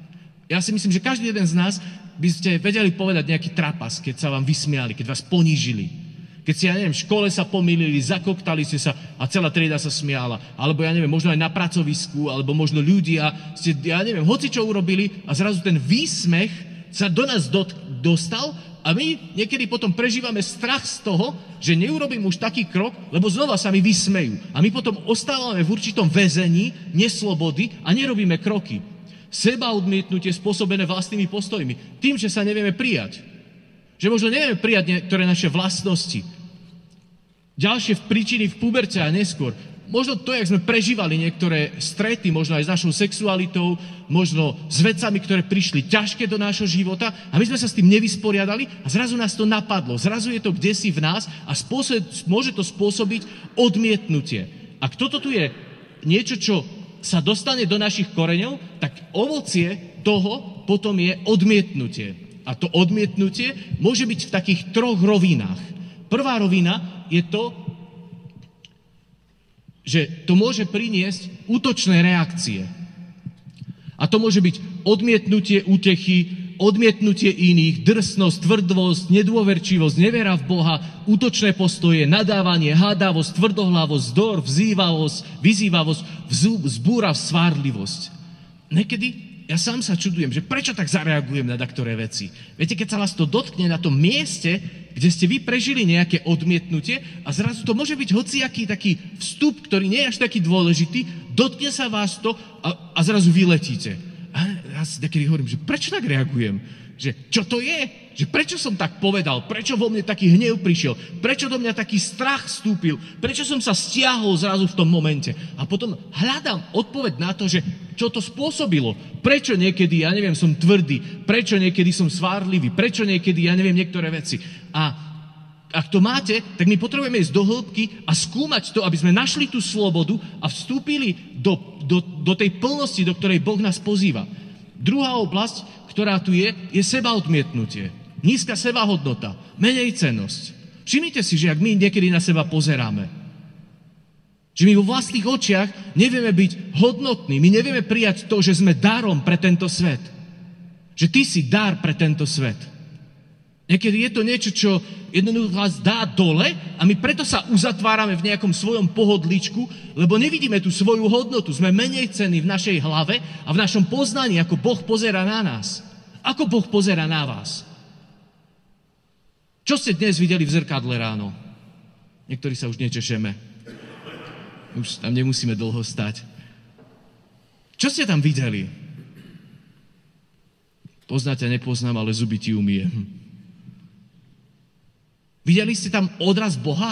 Ja si myslím, že každý jeden z nás by ste vedeli povedať nejaký trapas, keď sa vám vysmiali, keď vás ponížili. Keď si, ja neviem, v škole sa pomýlili, zakoktali ste sa a celá trieda sa smiala. Alebo, ja neviem, možno aj na pracovisku, alebo možno ľudia ste, ja neviem, hoci čo urobili a zrazu ten výsmech sa do nás do, dostal a my niekedy potom prežívame strach z toho, že neurobím už taký krok, lebo znova sa mi vysmejú. A my potom ostávame v určitom väzení, neslobody a nerobíme kroky. Seba odmietnutie spôsobené vlastnými postojmi. Tým, že sa nevieme prijať. Že možno nevieme prijať niektoré naše vlastnosti. Ďalšie v príčiny v puberte a neskôr. Možno to, jak sme prežívali niektoré strety, možno aj s našou sexualitou, možno s vecami, ktoré prišli ťažké do nášho života a my sme sa s tým nevysporiadali a zrazu nás to napadlo. Zrazu je to kdesi v nás a spôsob, môže to spôsobiť odmietnutie. Ak toto tu je niečo, čo sa dostane do našich koreňov, tak ovocie toho potom je odmietnutie. A to odmietnutie môže byť v takých troch rovinách. Prvá rovina je to, že to môže priniesť útočné reakcie. A to môže byť odmietnutie útechy, odmietnutie iných, drsnosť, tvrdosť, nedôverčivosť, nevera v Boha, útočné postoje, nadávanie, hádavosť, tvrdohlavosť, zdor, vzývavosť, vyzývavosť, vzbúra, svárlivosť. Niekedy ja sám sa čudujem, že prečo tak zareagujem na taktoré veci. Viete, keď sa vás to dotkne na tom mieste, kde ste vy prežili nejaké odmietnutie a zrazu to môže byť hociaký taký vstup, ktorý nie je až taký dôležitý, dotkne sa vás to a, a zrazu vyletíte. A ja si takedy hovorím, že prečo tak reagujem? Že čo to je? Že prečo som tak povedal? Prečo vo mne taký hnev prišiel? Prečo do mňa taký strach vstúpil? Prečo som sa stiahol zrazu v tom momente? A potom hľadám odpoveď na to, že čo to spôsobilo. Prečo niekedy, ja neviem, som tvrdý? Prečo niekedy som svárlivý? Prečo niekedy, ja neviem, niektoré veci? A ak to máte, tak my potrebujeme ísť do hĺbky a skúmať to, aby sme našli tú slobodu a vstúpili do, do, do tej plnosti, do ktorej Boh nás pozýva. Druhá oblasť, ktorá tu je, je sebaodmietnutie. Nízka sebahodnota, menej cennosť. Všimnite si, že ak my niekedy na seba pozeráme, že my vo vlastných očiach nevieme byť hodnotní, my nevieme prijať to, že sme darom pre tento svet. Že ty si dar pre tento svet. Niekedy je to niečo, čo jednoducho vás dá dole a my preto sa uzatvárame v nejakom svojom pohodličku, lebo nevidíme tú svoju hodnotu. Sme menej cenní v našej hlave a v našom poznaní, ako Boh pozerá na nás. Ako Boh pozerá na vás. Čo ste dnes videli v zrkadle ráno? Niektorí sa už nečešeme. Už tam nemusíme dlho stať. Čo ste tam videli? Poznáte, nepoznám, ale zuby ti umie. Videli ste tam odraz Boha?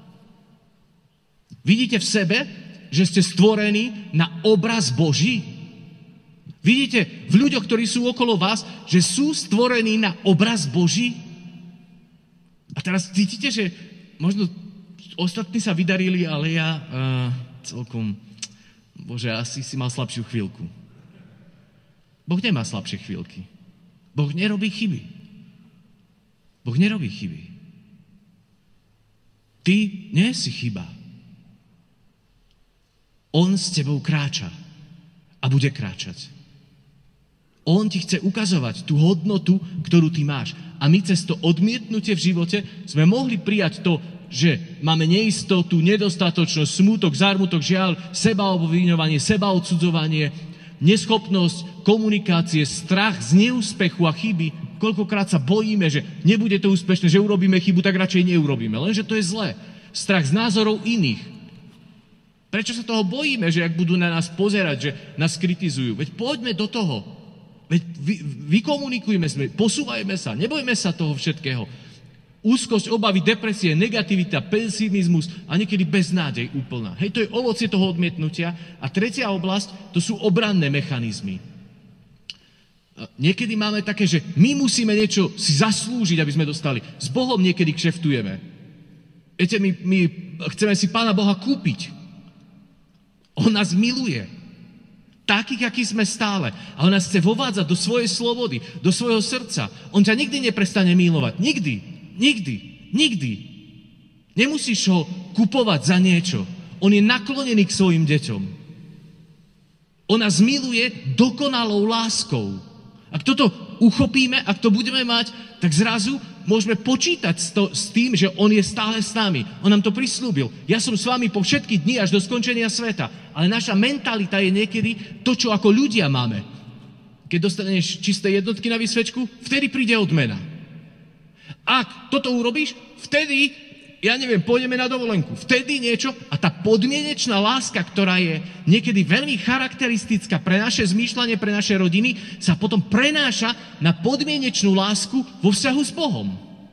Vidíte v sebe, že ste stvorení na obraz Boží? Vidíte v ľuďoch, ktorí sú okolo vás, že sú stvorení na obraz Boží? A teraz cítite, že možno ostatní sa vydarili, ale ja uh, celkom, Bože, asi si mal slabšiu chvíľku. Boh nemá slabšie chvíľky. Boh nerobí chyby. Boh nerobí chyby. Ty nie si chyba. On s tebou kráča a bude kráčať. On ti chce ukazovať tú hodnotu, ktorú ty máš. A my cez to odmietnutie v živote sme mohli prijať to, že máme neistotu, nedostatočnosť, smútok, zármutok, žiaľ, sebaobviňovanie, sebaodsudzovanie, neschopnosť komunikácie, strach z neúspechu a chyby. Koľkokrát sa bojíme, že nebude to úspešné, že urobíme chybu, tak radšej neurobíme. Lenže to je zlé. Strach z názorov iných. Prečo sa toho bojíme, že ak budú na nás pozerať, že nás kritizujú? Veď poďme do toho. Veď vy, vykomunikujme sme, posúvajme sa, nebojme sa toho všetkého. Úzkosť, obavy, depresie, negativita, pesimizmus a niekedy beznádej úplná. Hej, to je ovocie toho odmietnutia. A tretia oblasť, to sú obranné mechanizmy. Niekedy máme také, že my musíme niečo si zaslúžiť, aby sme dostali. S Bohom niekedy kšeftujeme. Viete, my, my chceme si Pána Boha kúpiť. On nás miluje. Takých, akí sme stále. A on nás chce vovádzať do svojej slobody, do svojho srdca. On ťa nikdy neprestane milovať. Nikdy. Nikdy. Nikdy. Nemusíš ho kupovať za niečo. On je naklonený k svojim deťom. On nás miluje dokonalou láskou. Ak toto uchopíme, ak to budeme mať, tak zrazu môžeme počítať s, to, s tým, že on je stále s nami. On nám to prislúbil. Ja som s vami po všetky dni až do skončenia sveta. Ale naša mentalita je niekedy to, čo ako ľudia máme. Keď dostaneš čisté jednotky na výsvečku, vtedy príde odmena. Ak toto urobíš, vtedy, ja neviem, pôjdeme na dovolenku. Vtedy niečo a tá podmienečná láska, ktorá je niekedy veľmi charakteristická pre naše zmýšľanie, pre naše rodiny, sa potom prenáša na podmienečnú lásku vo vzťahu s Bohom.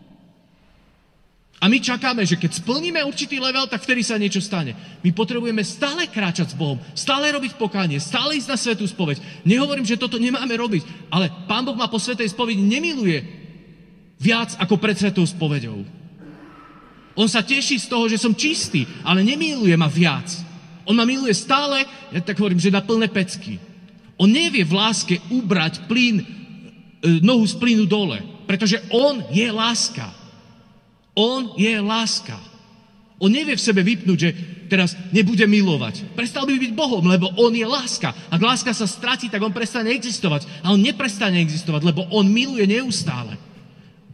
A my čakáme, že keď splníme určitý level, tak vtedy sa niečo stane. My potrebujeme stále kráčať s Bohom, stále robiť pokánie, stále ísť na svätú spoveď. Nehovorím, že toto nemáme robiť, ale Pán Boh ma po svätej spovedi nemiluje viac ako pred svätou spoveďou. On sa teší z toho, že som čistý, ale nemiluje ma viac. On ma miluje stále, ja tak hovorím, že na plné pecky. On nevie v láske ubrať plyn, nohu z plynu dole, pretože on je láska. On je láska. On nevie v sebe vypnúť, že teraz nebude milovať. Prestal by byť Bohom, lebo on je láska. Ak láska sa stratí, tak on prestane existovať. A on neprestane existovať, lebo on miluje neustále.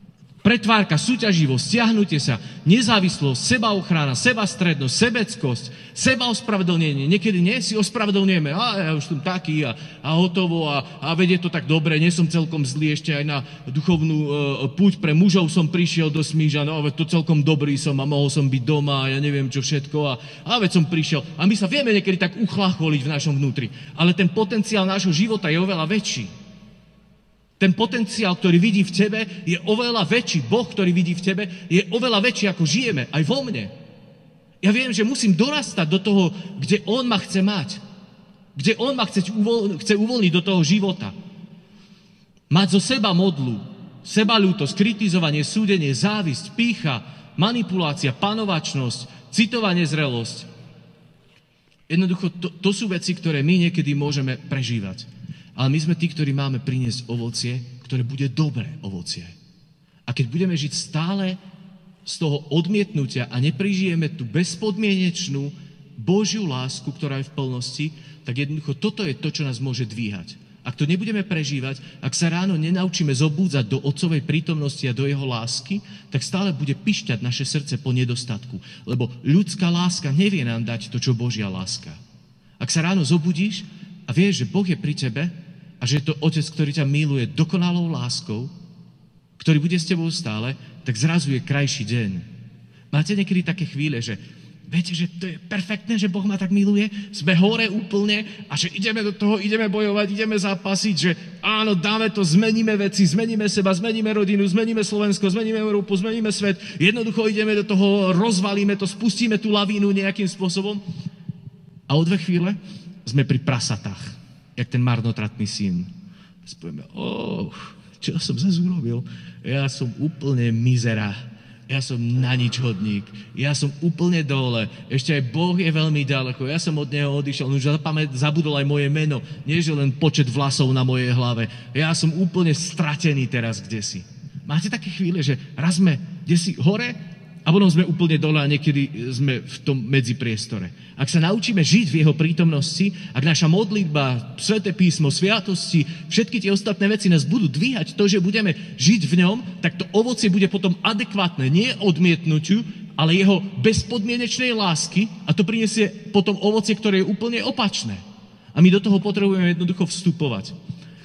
Pretvárka, súťaživosť, stiahnutie sa, nezávislosť, sebaochrana, sebastrednosť, sebeckosť, sebaospravedlnenie. Niekedy nie si ospravedlňujeme, a ja už som taký a, a hotovo a, a vedie to tak dobre, nie som celkom zlý, ešte aj na duchovnú e, púť pre mužov som prišiel do Smíža, no veď to celkom dobrý som a mohol som byť doma a ja neviem čo všetko a, a veď som prišiel. A my sa vieme niekedy tak uchlacholiť v našom vnútri, ale ten potenciál nášho života je oveľa väčší. Ten potenciál, ktorý vidí v tebe, je oveľa väčší. Boh, ktorý vidí v tebe, je oveľa väčší, ako žijeme, aj vo mne. Ja viem, že musím dorastať do toho, kde On ma chce mať. Kde On ma chce, uvol- chce uvoľniť do toho života. Mať zo seba modlu, sebaľútosť, kritizovanie, súdenie, závisť, pýcha, manipulácia, panovačnosť, citovanie, zrelosť. Jednoducho, to, to sú veci, ktoré my niekedy môžeme prežívať. Ale my sme tí, ktorí máme priniesť ovocie, ktoré bude dobré ovocie. A keď budeme žiť stále z toho odmietnutia a neprežijeme tú bezpodmienečnú Božiu lásku, ktorá je v plnosti, tak jednoducho toto je to, čo nás môže dvíhať. Ak to nebudeme prežívať, ak sa ráno nenaučíme zobúdzať do Otcovej prítomnosti a do Jeho lásky, tak stále bude pišťať naše srdce po nedostatku. Lebo ľudská láska nevie nám dať to, čo Božia láska. Ak sa ráno zobudíš a vieš, že Boh je pri tebe a že je to Otec, ktorý ťa miluje dokonalou láskou, ktorý bude s tebou stále, tak zrazu je krajší deň. Máte niekedy také chvíle, že viete, že to je perfektné, že Boh ma tak miluje, sme hore úplne a že ideme do toho, ideme bojovať, ideme zápasiť, že áno, dáme to, zmeníme veci, zmeníme seba, zmeníme rodinu, zmeníme Slovensko, zmeníme Európu, zmeníme svet, jednoducho ideme do toho, rozvalíme to, spustíme tú lavínu nejakým spôsobom a o dve chvíle sme pri prasatách, jak ten marnotratný syn. Spojíme, oh, čo som zase urobil? Ja som úplne mizera. Ja som na nič hodník. Ja som úplne dole. Ešte aj Boh je veľmi ďaleko. Ja som od Neho odišiel. Už zabudol aj moje meno. Nie, že len počet vlasov na mojej hlave. Ja som úplne stratený teraz kdesi. Máte také chvíle, že raz sme kdesi hore a potom sme úplne dole a niekedy sme v tom medzipriestore. Ak sa naučíme žiť v Jeho prítomnosti, ak naša modlitba, Sväté písmo, sviatosti, všetky tie ostatné veci nás budú dvíhať to, že budeme žiť v ňom, tak to ovocie bude potom adekvátne, nie odmietnutiu, ale Jeho bezpodmienečnej lásky a to prinesie potom ovocie, ktoré je úplne opačné. A my do toho potrebujeme jednoducho vstupovať.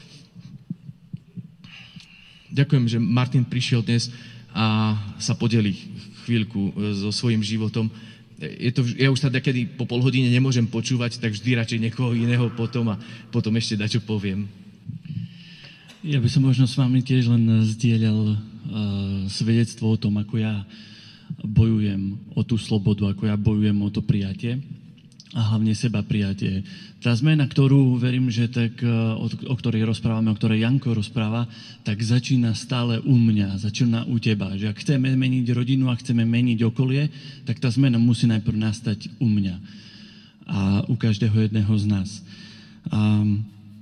Ďakujem, že Martin prišiel dnes a sa podelí chvíľku so svojím životom. Je to, ja už sa kedy po pol hodine nemôžem počúvať, tak vždy radšej niekoho iného potom a potom ešte dačo poviem. Ja by som možno s vami tiež len zdieľal uh, svedectvo o tom, ako ja bojujem o tú slobodu, ako ja bojujem o to prijatie a hlavne seba prijatie. Tá zmena, ktorú verím, že tak, o, o ktorej rozprávame, o ktorej Janko rozpráva, tak začína stále u mňa, začína u teba. Že ak chceme meniť rodinu a chceme meniť okolie, tak tá zmena musí najprv nastať u mňa a u každého jedného z nás. Um,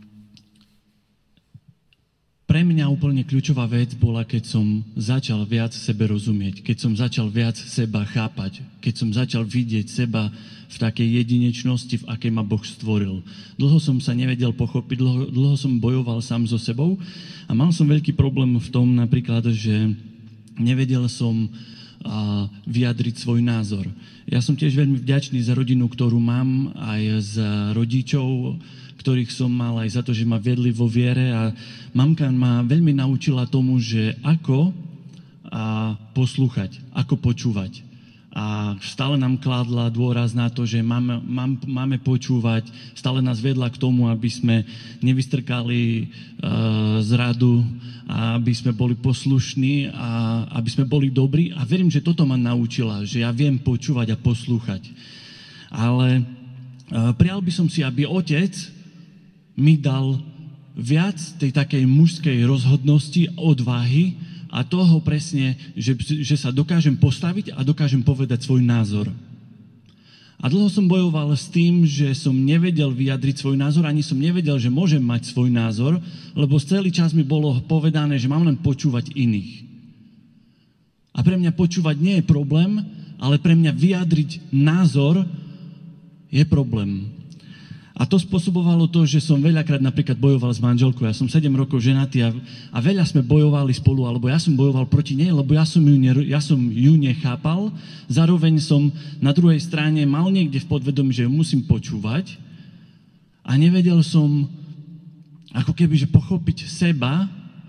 Pre mňa úplne kľúčová vec bola, keď som začal viac sebe rozumieť, keď som začal viac seba chápať, keď som začal vidieť seba v takej jedinečnosti, v akej ma Boh stvoril. Dlho som sa nevedel pochopiť, dlho, dlho som bojoval sám so sebou a mal som veľký problém v tom napríklad, že nevedel som a, vyjadriť svoj názor. Ja som tiež veľmi vďačný za rodinu, ktorú mám, aj za rodičov, ktorých som mal, aj za to, že ma viedli vo viere a mamka ma veľmi naučila tomu, že ako a, poslúchať, ako počúvať. A stále nám kládla dôraz na to, že máme, mám, máme počúvať, stále nás vedla k tomu, aby sme nevystrkali uh, z radu, a aby sme boli poslušní a aby sme boli dobrí. A verím, že toto ma naučila, že ja viem počúvať a poslúchať. Ale uh, prijal by som si, aby otec mi dal viac tej takej mužskej rozhodnosti, odvahy, a toho presne, že, že sa dokážem postaviť a dokážem povedať svoj názor. A dlho som bojoval s tým, že som nevedel vyjadriť svoj názor, ani som nevedel, že môžem mať svoj názor, lebo celý čas mi bolo povedané, že mám len počúvať iných. A pre mňa počúvať nie je problém, ale pre mňa vyjadriť názor je problém. A to spôsobovalo to, že som veľakrát napríklad bojoval s manželkou. Ja som sedem rokov ženatý a, a veľa sme bojovali spolu, alebo ja som bojoval proti nej, lebo ja som, ju ne, ja som ju nechápal. Zároveň som na druhej strane mal niekde v podvedomí, že ju musím počúvať. A nevedel som ako keby, že pochopiť seba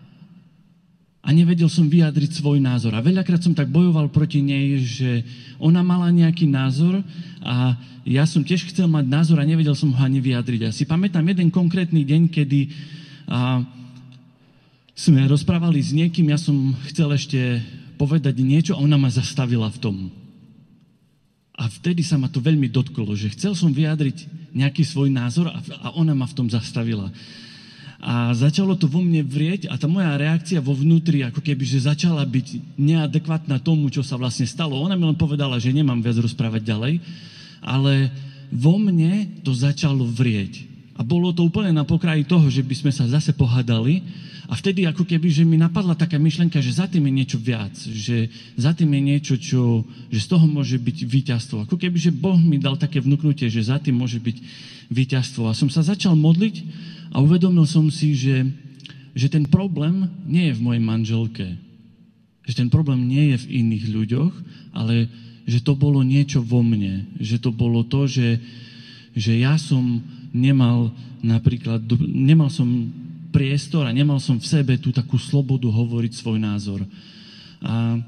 a nevedel som vyjadriť svoj názor. A veľakrát som tak bojoval proti nej, že ona mala nejaký názor a ja som tiež chcel mať názor a nevedel som ho ani vyjadriť. Ja si pamätám jeden konkrétny deň, kedy a, sme rozprávali s niekým, ja som chcel ešte povedať niečo a ona ma zastavila v tom. A vtedy sa ma to veľmi dotklo, že chcel som vyjadriť nejaký svoj názor a, a ona ma v tom zastavila. A začalo to vo mne vrieť a tá moja reakcia vo vnútri ako keby, že začala byť neadekvátna tomu, čo sa vlastne stalo. Ona mi len povedala, že nemám viac rozprávať ďalej, ale vo mne to začalo vrieť. A bolo to úplne na pokraji toho, že by sme sa zase pohádali a vtedy ako keby, že mi napadla taká myšlenka, že za tým je niečo viac, že za tým je niečo, čo, že z toho môže byť víťazstvo. Ako keby, že Boh mi dal také vnuknutie, že za tým môže byť víťazstvo. A som sa začal modliť a uvedomil som si, že, že ten problém nie je v mojej manželke. Že ten problém nie je v iných ľuďoch, ale že to bolo niečo vo mne. Že to bolo to, že, že ja som nemal napríklad, nemal som priestor a nemal som v sebe tú takú slobodu hovoriť svoj názor. A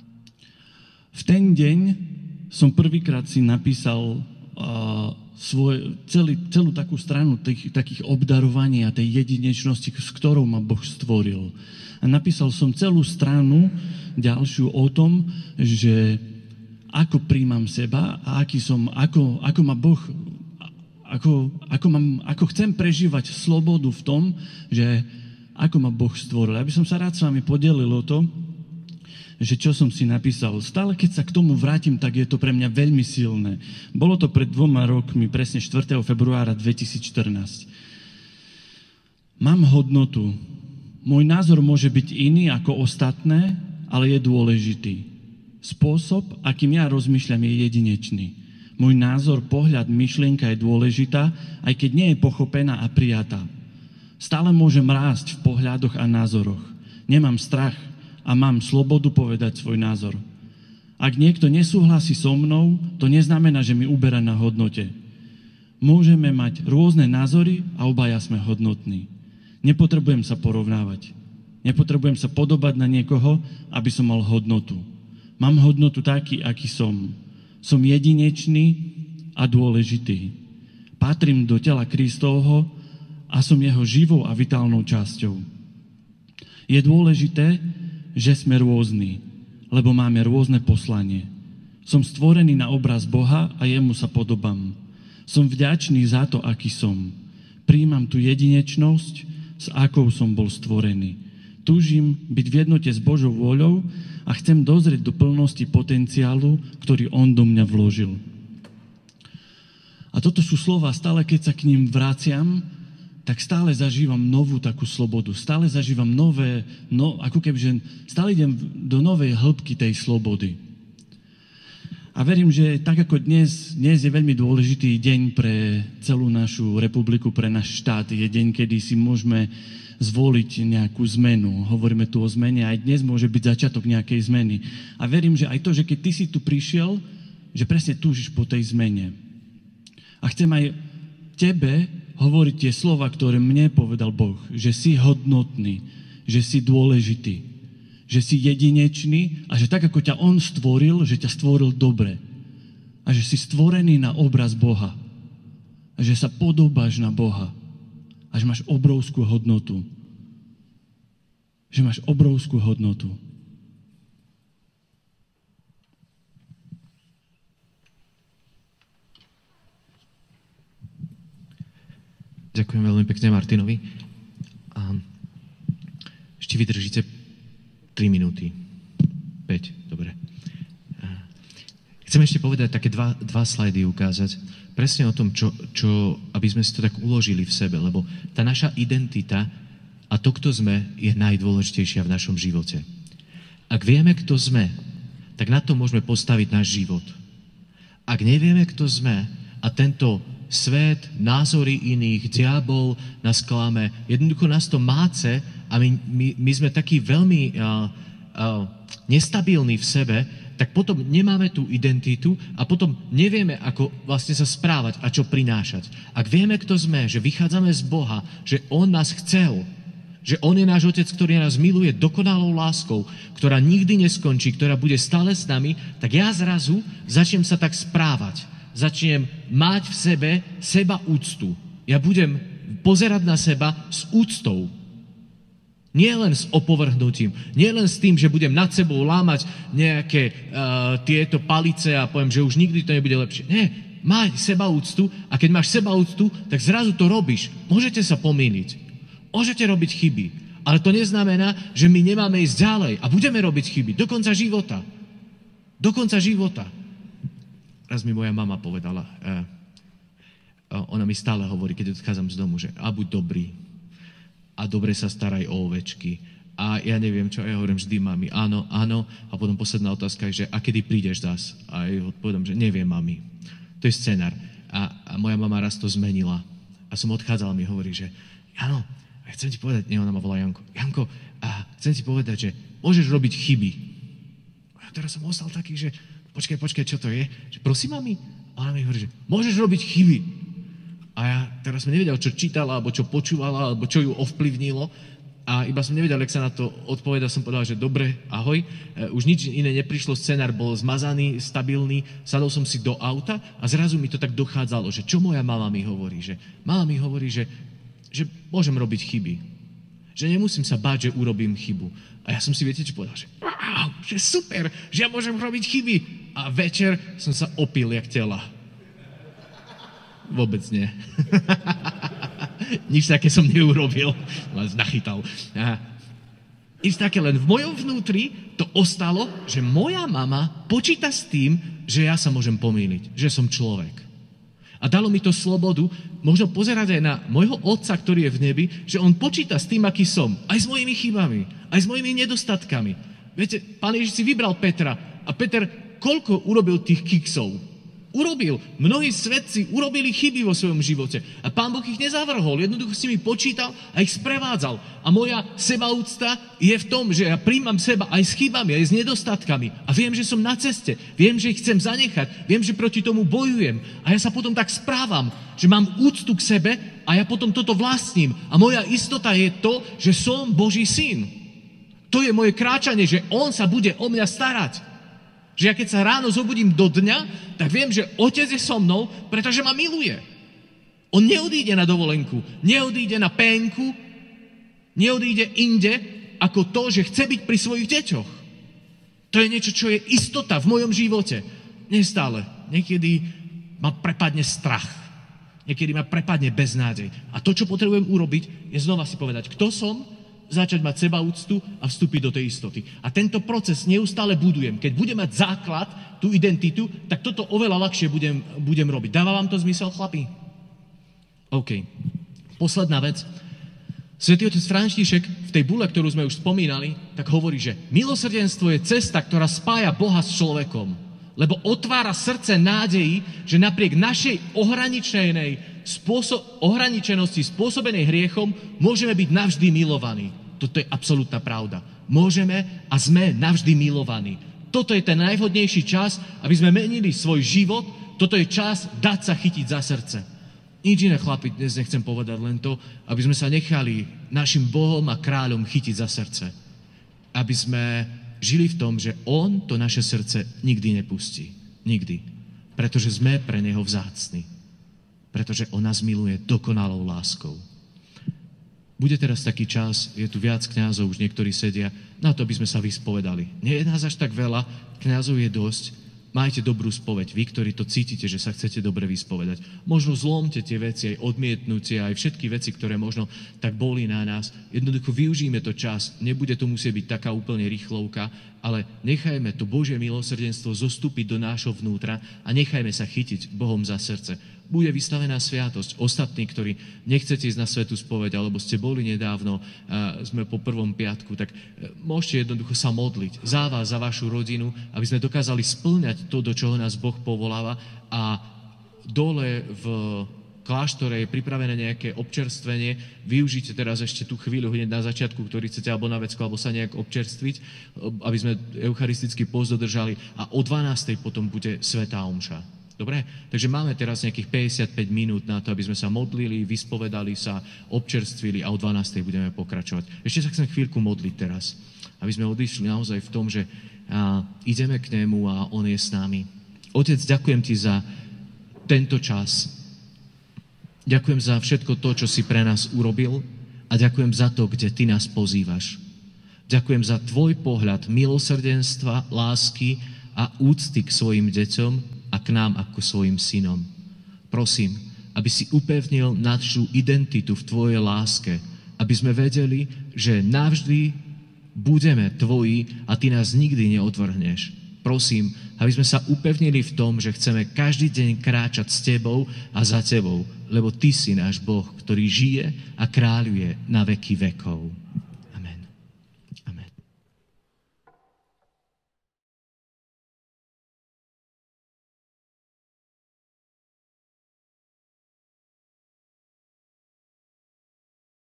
v ten deň som prvýkrát si napísal uh, svoj, celý, celú takú stranu tých, takých obdarovaní a tej jedinečnosti, s ktorou ma Boh stvoril. A napísal som celú stranu ďalšiu o tom, že ako príjmam seba a aký som, ako, ako ma Boh, ako, ako, mám, ako chcem prežívať slobodu v tom, že ako ma Boh stvoril. Ja by som sa rád s vami podelil o to, že čo som si napísal. Stále, keď sa k tomu vrátim, tak je to pre mňa veľmi silné. Bolo to pred dvoma rokmi, presne štvrtého februára dvetisícštrnásť. Mám hodnotu. Môj názor môže byť iný ako ostatné, ale je dôležitý. Spôsob, akým ja rozmýšľam, je jedinečný. Môj názor, pohľad, myšlienka je dôležitá, aj keď nie je pochopená a prijatá. Stále môžem rásť v pohľadoch a názoroch. Nemám strach a mám slobodu povedať svoj názor. Ak niekto nesúhlasí so mnou, to neznamená, že mi uberá na hodnote. Môžeme mať rôzne názory a obaja sme hodnotní. Nepotrebujem sa porovnávať. Nepotrebujem sa podobať na niekoho, aby som mal hodnotu. Mám hodnotu taký, aký som. Som jedinečný a dôležitý. Patrím do tela Kristovho a som jeho živou a vitálnou časťou. Je dôležité, že sme rôzni, lebo máme rôzne poslanie. Som stvorený na obraz Boha a jemu sa podobám. Som vďačný za to, aký som. Prijímam tú jedinečnosť, s akou som bol stvorený. Túžim byť v jednote s Božou vôľou a chcem dozrieť do plnosti potenciálu, ktorý on do mňa vložil. A toto sú slova, stále keď sa k ním vraciam, tak stále zažívam novú takú slobodu. Stále zažívam nové, no, ako keby, že stále idem do novej hĺbky tej slobody. A verím, že tak ako dnes, dnes je veľmi dôležitý deň pre celú našu republiku, pre náš štát. Je deň, kedy si môžeme zvoliť nejakú zmenu. Hovoríme tu o zmene, aj dnes môže byť začiatok nejakej zmeny. A verím, že aj to, že keď ty si tu prišiel, že presne túžiš po tej zmene. A chcem aj tebe hovoriť tie slova, ktoré mne povedal Boh, že si hodnotný, že si dôležitý, že si jedinečný a že tak, ako ťa on stvoril, že ťa stvoril dobre. A že si stvorený na obraz Boha. A že sa podobáš na Boha. A že máš obrovskú hodnotu. Že máš obrovskú hodnotu. Ďakujem veľmi pekne Martinovi. A ešte vydržíte tri minúty. päť, dobre. A chcem ešte povedať také dva, dva slajdy ukázať. Presne o tom, čo, čo, aby sme si to tak uložili v sebe, lebo tá naša identita a to, kto sme, je najdôležitejšia v našom živote. Ak vieme, kto sme, tak na to môžeme postaviť náš život. Ak nevieme, kto sme a tento svet, názory iných, diabol nás klame. Jednoducho nás to máce a my, my, my sme takí veľmi uh, uh, nestabilní v sebe, tak potom nemáme tú identitu a potom nevieme, ako vlastne sa správať a čo prinášať. Ak vieme, kto sme, že vychádzame z Boha, že On nás chcel, že On je náš Otec, ktorý nás miluje dokonalou láskou, ktorá nikdy neskončí, ktorá bude stále s nami, tak ja zrazu začnem sa tak správať. Začnem mať v sebe seba úctu. Ja budem pozerať na seba s úctou. Nie len s opovrhnutím, nie len s tým, že budem nad sebou lámať nejaké uh, tieto palice a poviem, že už nikdy to nebude lepšie. Nie, maj seba úctu a keď máš seba úctu, tak zrazu to robíš. Môžete sa pomýliť. Môžete robiť chyby, ale to neznamená, že my nemáme ísť ďalej a budeme robiť chyby do konca života. Do konca života. Raz mi moja mama povedala, eh, ona mi stále hovorí, keď odchádzam z domu, že a buď dobrý a dobre sa staraj o ovečky. A ja neviem čo, ja hovorím vždy mami, áno, áno. A potom posledná otázka je, že a kedy prídeš zás? A ja odpovedám, že neviem, mami. To je scenár. A, a moja mama raz to zmenila. A som odchádzal a mi hovorí, že áno, ja chcem ti povedať, nie, ona ma volá Janko. Janko, a chcem ti povedať, že môžeš robiť chyby. A teraz som ostal taký, že počkaj, počkaj, čo to je? Že prosím, mami? A ona mi hovorí, že môžeš robiť chyby. A ja teraz som nevedel, čo čítala, alebo čo počúvala, alebo čo ju ovplyvnilo. A iba som nevedel, jak sa na to odpovedal. Som povedal, že dobre, ahoj. E, už nič iné neprišlo, scenár bol zmazaný, stabilný. Sadol som si do auta a zrazu mi to tak dochádzalo, že čo moja mama mi hovorí. Že mama mi hovorí, že, že môžem robiť chyby. Že nemusím sa báť, že urobím chybu. A ja som si, viete, čo povedal? Že wow, že super, že ja môžem robiť chyby. A večer som sa opil, jak tela. Vôbec nie. Nič také som neurobil. Len nachytal. A nič také, len v mojom vnútri to ostalo, že moja mama počíta s tým, že ja sa môžem pomýliť. Že som človek. A dalo mi to slobodu, možno pozerať aj na môjho otca, ktorý je v nebi, že on počíta s tým, aký som. Aj s mojimi chybami. Aj s mojimi nedostatkami. Viete, Pán Ježiš si vybral Petra. A Peter koľko urobil tých kiksov? Urobil. Mnohí svedci urobili chyby vo svojom živote. A Pán Boh ich nezavrhol. Jednoducho si mi počítal a ich sprevádzal. A moja sebaúcta je v tom, že ja príjmam seba aj s chybami, aj s nedostatkami. A viem, že som na ceste. Viem, že ich chcem zanechať. Viem, že proti tomu bojujem. A ja sa potom tak správam, že mám úctu k sebe a ja potom toto vlastním. A moja istota je to, že som Boží syn. To je moje kráčanie, že On sa bude o mňa starať. Že ja keď sa ráno zobudím do dňa, tak viem, že Otec je so mnou, pretože ma miluje. On neodíde na dovolenku, neodíde na pénku, neodíde inde, ako to, že chce byť pri svojich deťoch. To je niečo, čo je istota v mojom živote. Nestále. Niekedy ma prepadne strach. Niekedy ma prepadne beznádej. A to, čo potrebujem urobiť, je znova si povedať, kto som, začať mať sebaúctu a vstúpiť do tej istoty. A tento proces neustále budujem. Keď budem mať základ, tú identitu, tak toto oveľa ľahšie budem, budem robiť. Dáva vám to zmysel, chlapi? OK. Posledná vec. Svätý otec František v tej bule, ktorú sme už spomínali, tak hovorí, že milosrdenstvo je cesta, ktorá spája Boha s človekom. Lebo otvára srdce nádeji, že napriek našej ohraničenej Spôsob, ohraničenosti spôsobenej hriechom môžeme byť navždy milovaní. Toto je absolútna pravda. Môžeme a sme navždy milovaní. Toto je ten najvhodnejší čas, aby sme menili svoj život. Toto je čas dať sa chytiť za srdce. Nič iné, chlapi, dnes nechcem povedať, len to, aby sme sa nechali našim Bohom a kráľom chytiť za srdce. Aby sme žili v tom, že On to naše srdce nikdy nepustí. Nikdy. Pretože sme pre Neho vzácni. Pretože On nás miluje dokonalou láskou. Bude teraz taký čas, je tu viac kňazov, už niektorí sedia, na to, aby sme sa vyspovedali. Nie je nás až tak veľa, kňazov je dosť, majte dobrú spoveď. Vy, ktorí to cítite, že sa chcete dobre vyspovedať. Možno zlomte tie veci, aj odmietnutie, aj všetky veci, ktoré možno tak boli na nás. Jednoducho využijme to čas. Nebude to musieť byť taká úplne rýchlovka, ale nechajme to Božie milosrdenstvo zostúpiť do nášho vnútra a nechajme sa chytiť Bohom za srdce. Bude vystavená sviatosť. Ostatní, ktorí nechcete ísť na svätú spoveď, alebo ste boli nedávno, sme po prvom piatku, tak môžete jednoducho sa modliť za vás, za vašu rodinu, aby sme dokázali spĺňať to, do čoho nás Boh povoláva a dole v kláštore je pripravené nejaké občerstvenie, využite teraz ešte tú chvíľu hneď na začiatku, ktorý chcete alebo na vecku, alebo sa nejak občerstviť, aby sme eucharistický pôst dodržali a o dvanástej potom bude svätá omša. Dobre? Takže máme teraz nejakých päťdesiatpäť minút na to, aby sme sa modlili, vyspovedali sa, občerstvili a o dvanástej budeme pokračovať. Ešte sa chcem chvíľku modliť teraz, aby sme odišli naozaj v tom, že a, ideme k nemu a on je s nami. Otec, ďakujem ti za tento čas. Ďakujem za všetko to, čo si pre nás urobil a ďakujem za to, kde ty nás pozývaš. Ďakujem za tvoj pohľad milosrdenstva, lásky a úcty k svojim deťom a k nám ako svojim synom. Prosím, aby si upevnil našu identitu v tvojej láske, aby sme vedeli, že navždy budeme tvoji a ty nás nikdy neodvrhneš. Prosím, aby sme sa upevnili v tom, že chceme každý deň kráčať s tebou a za tebou, lebo ty si náš Boh, ktorý žije a kráľuje na veky vekov.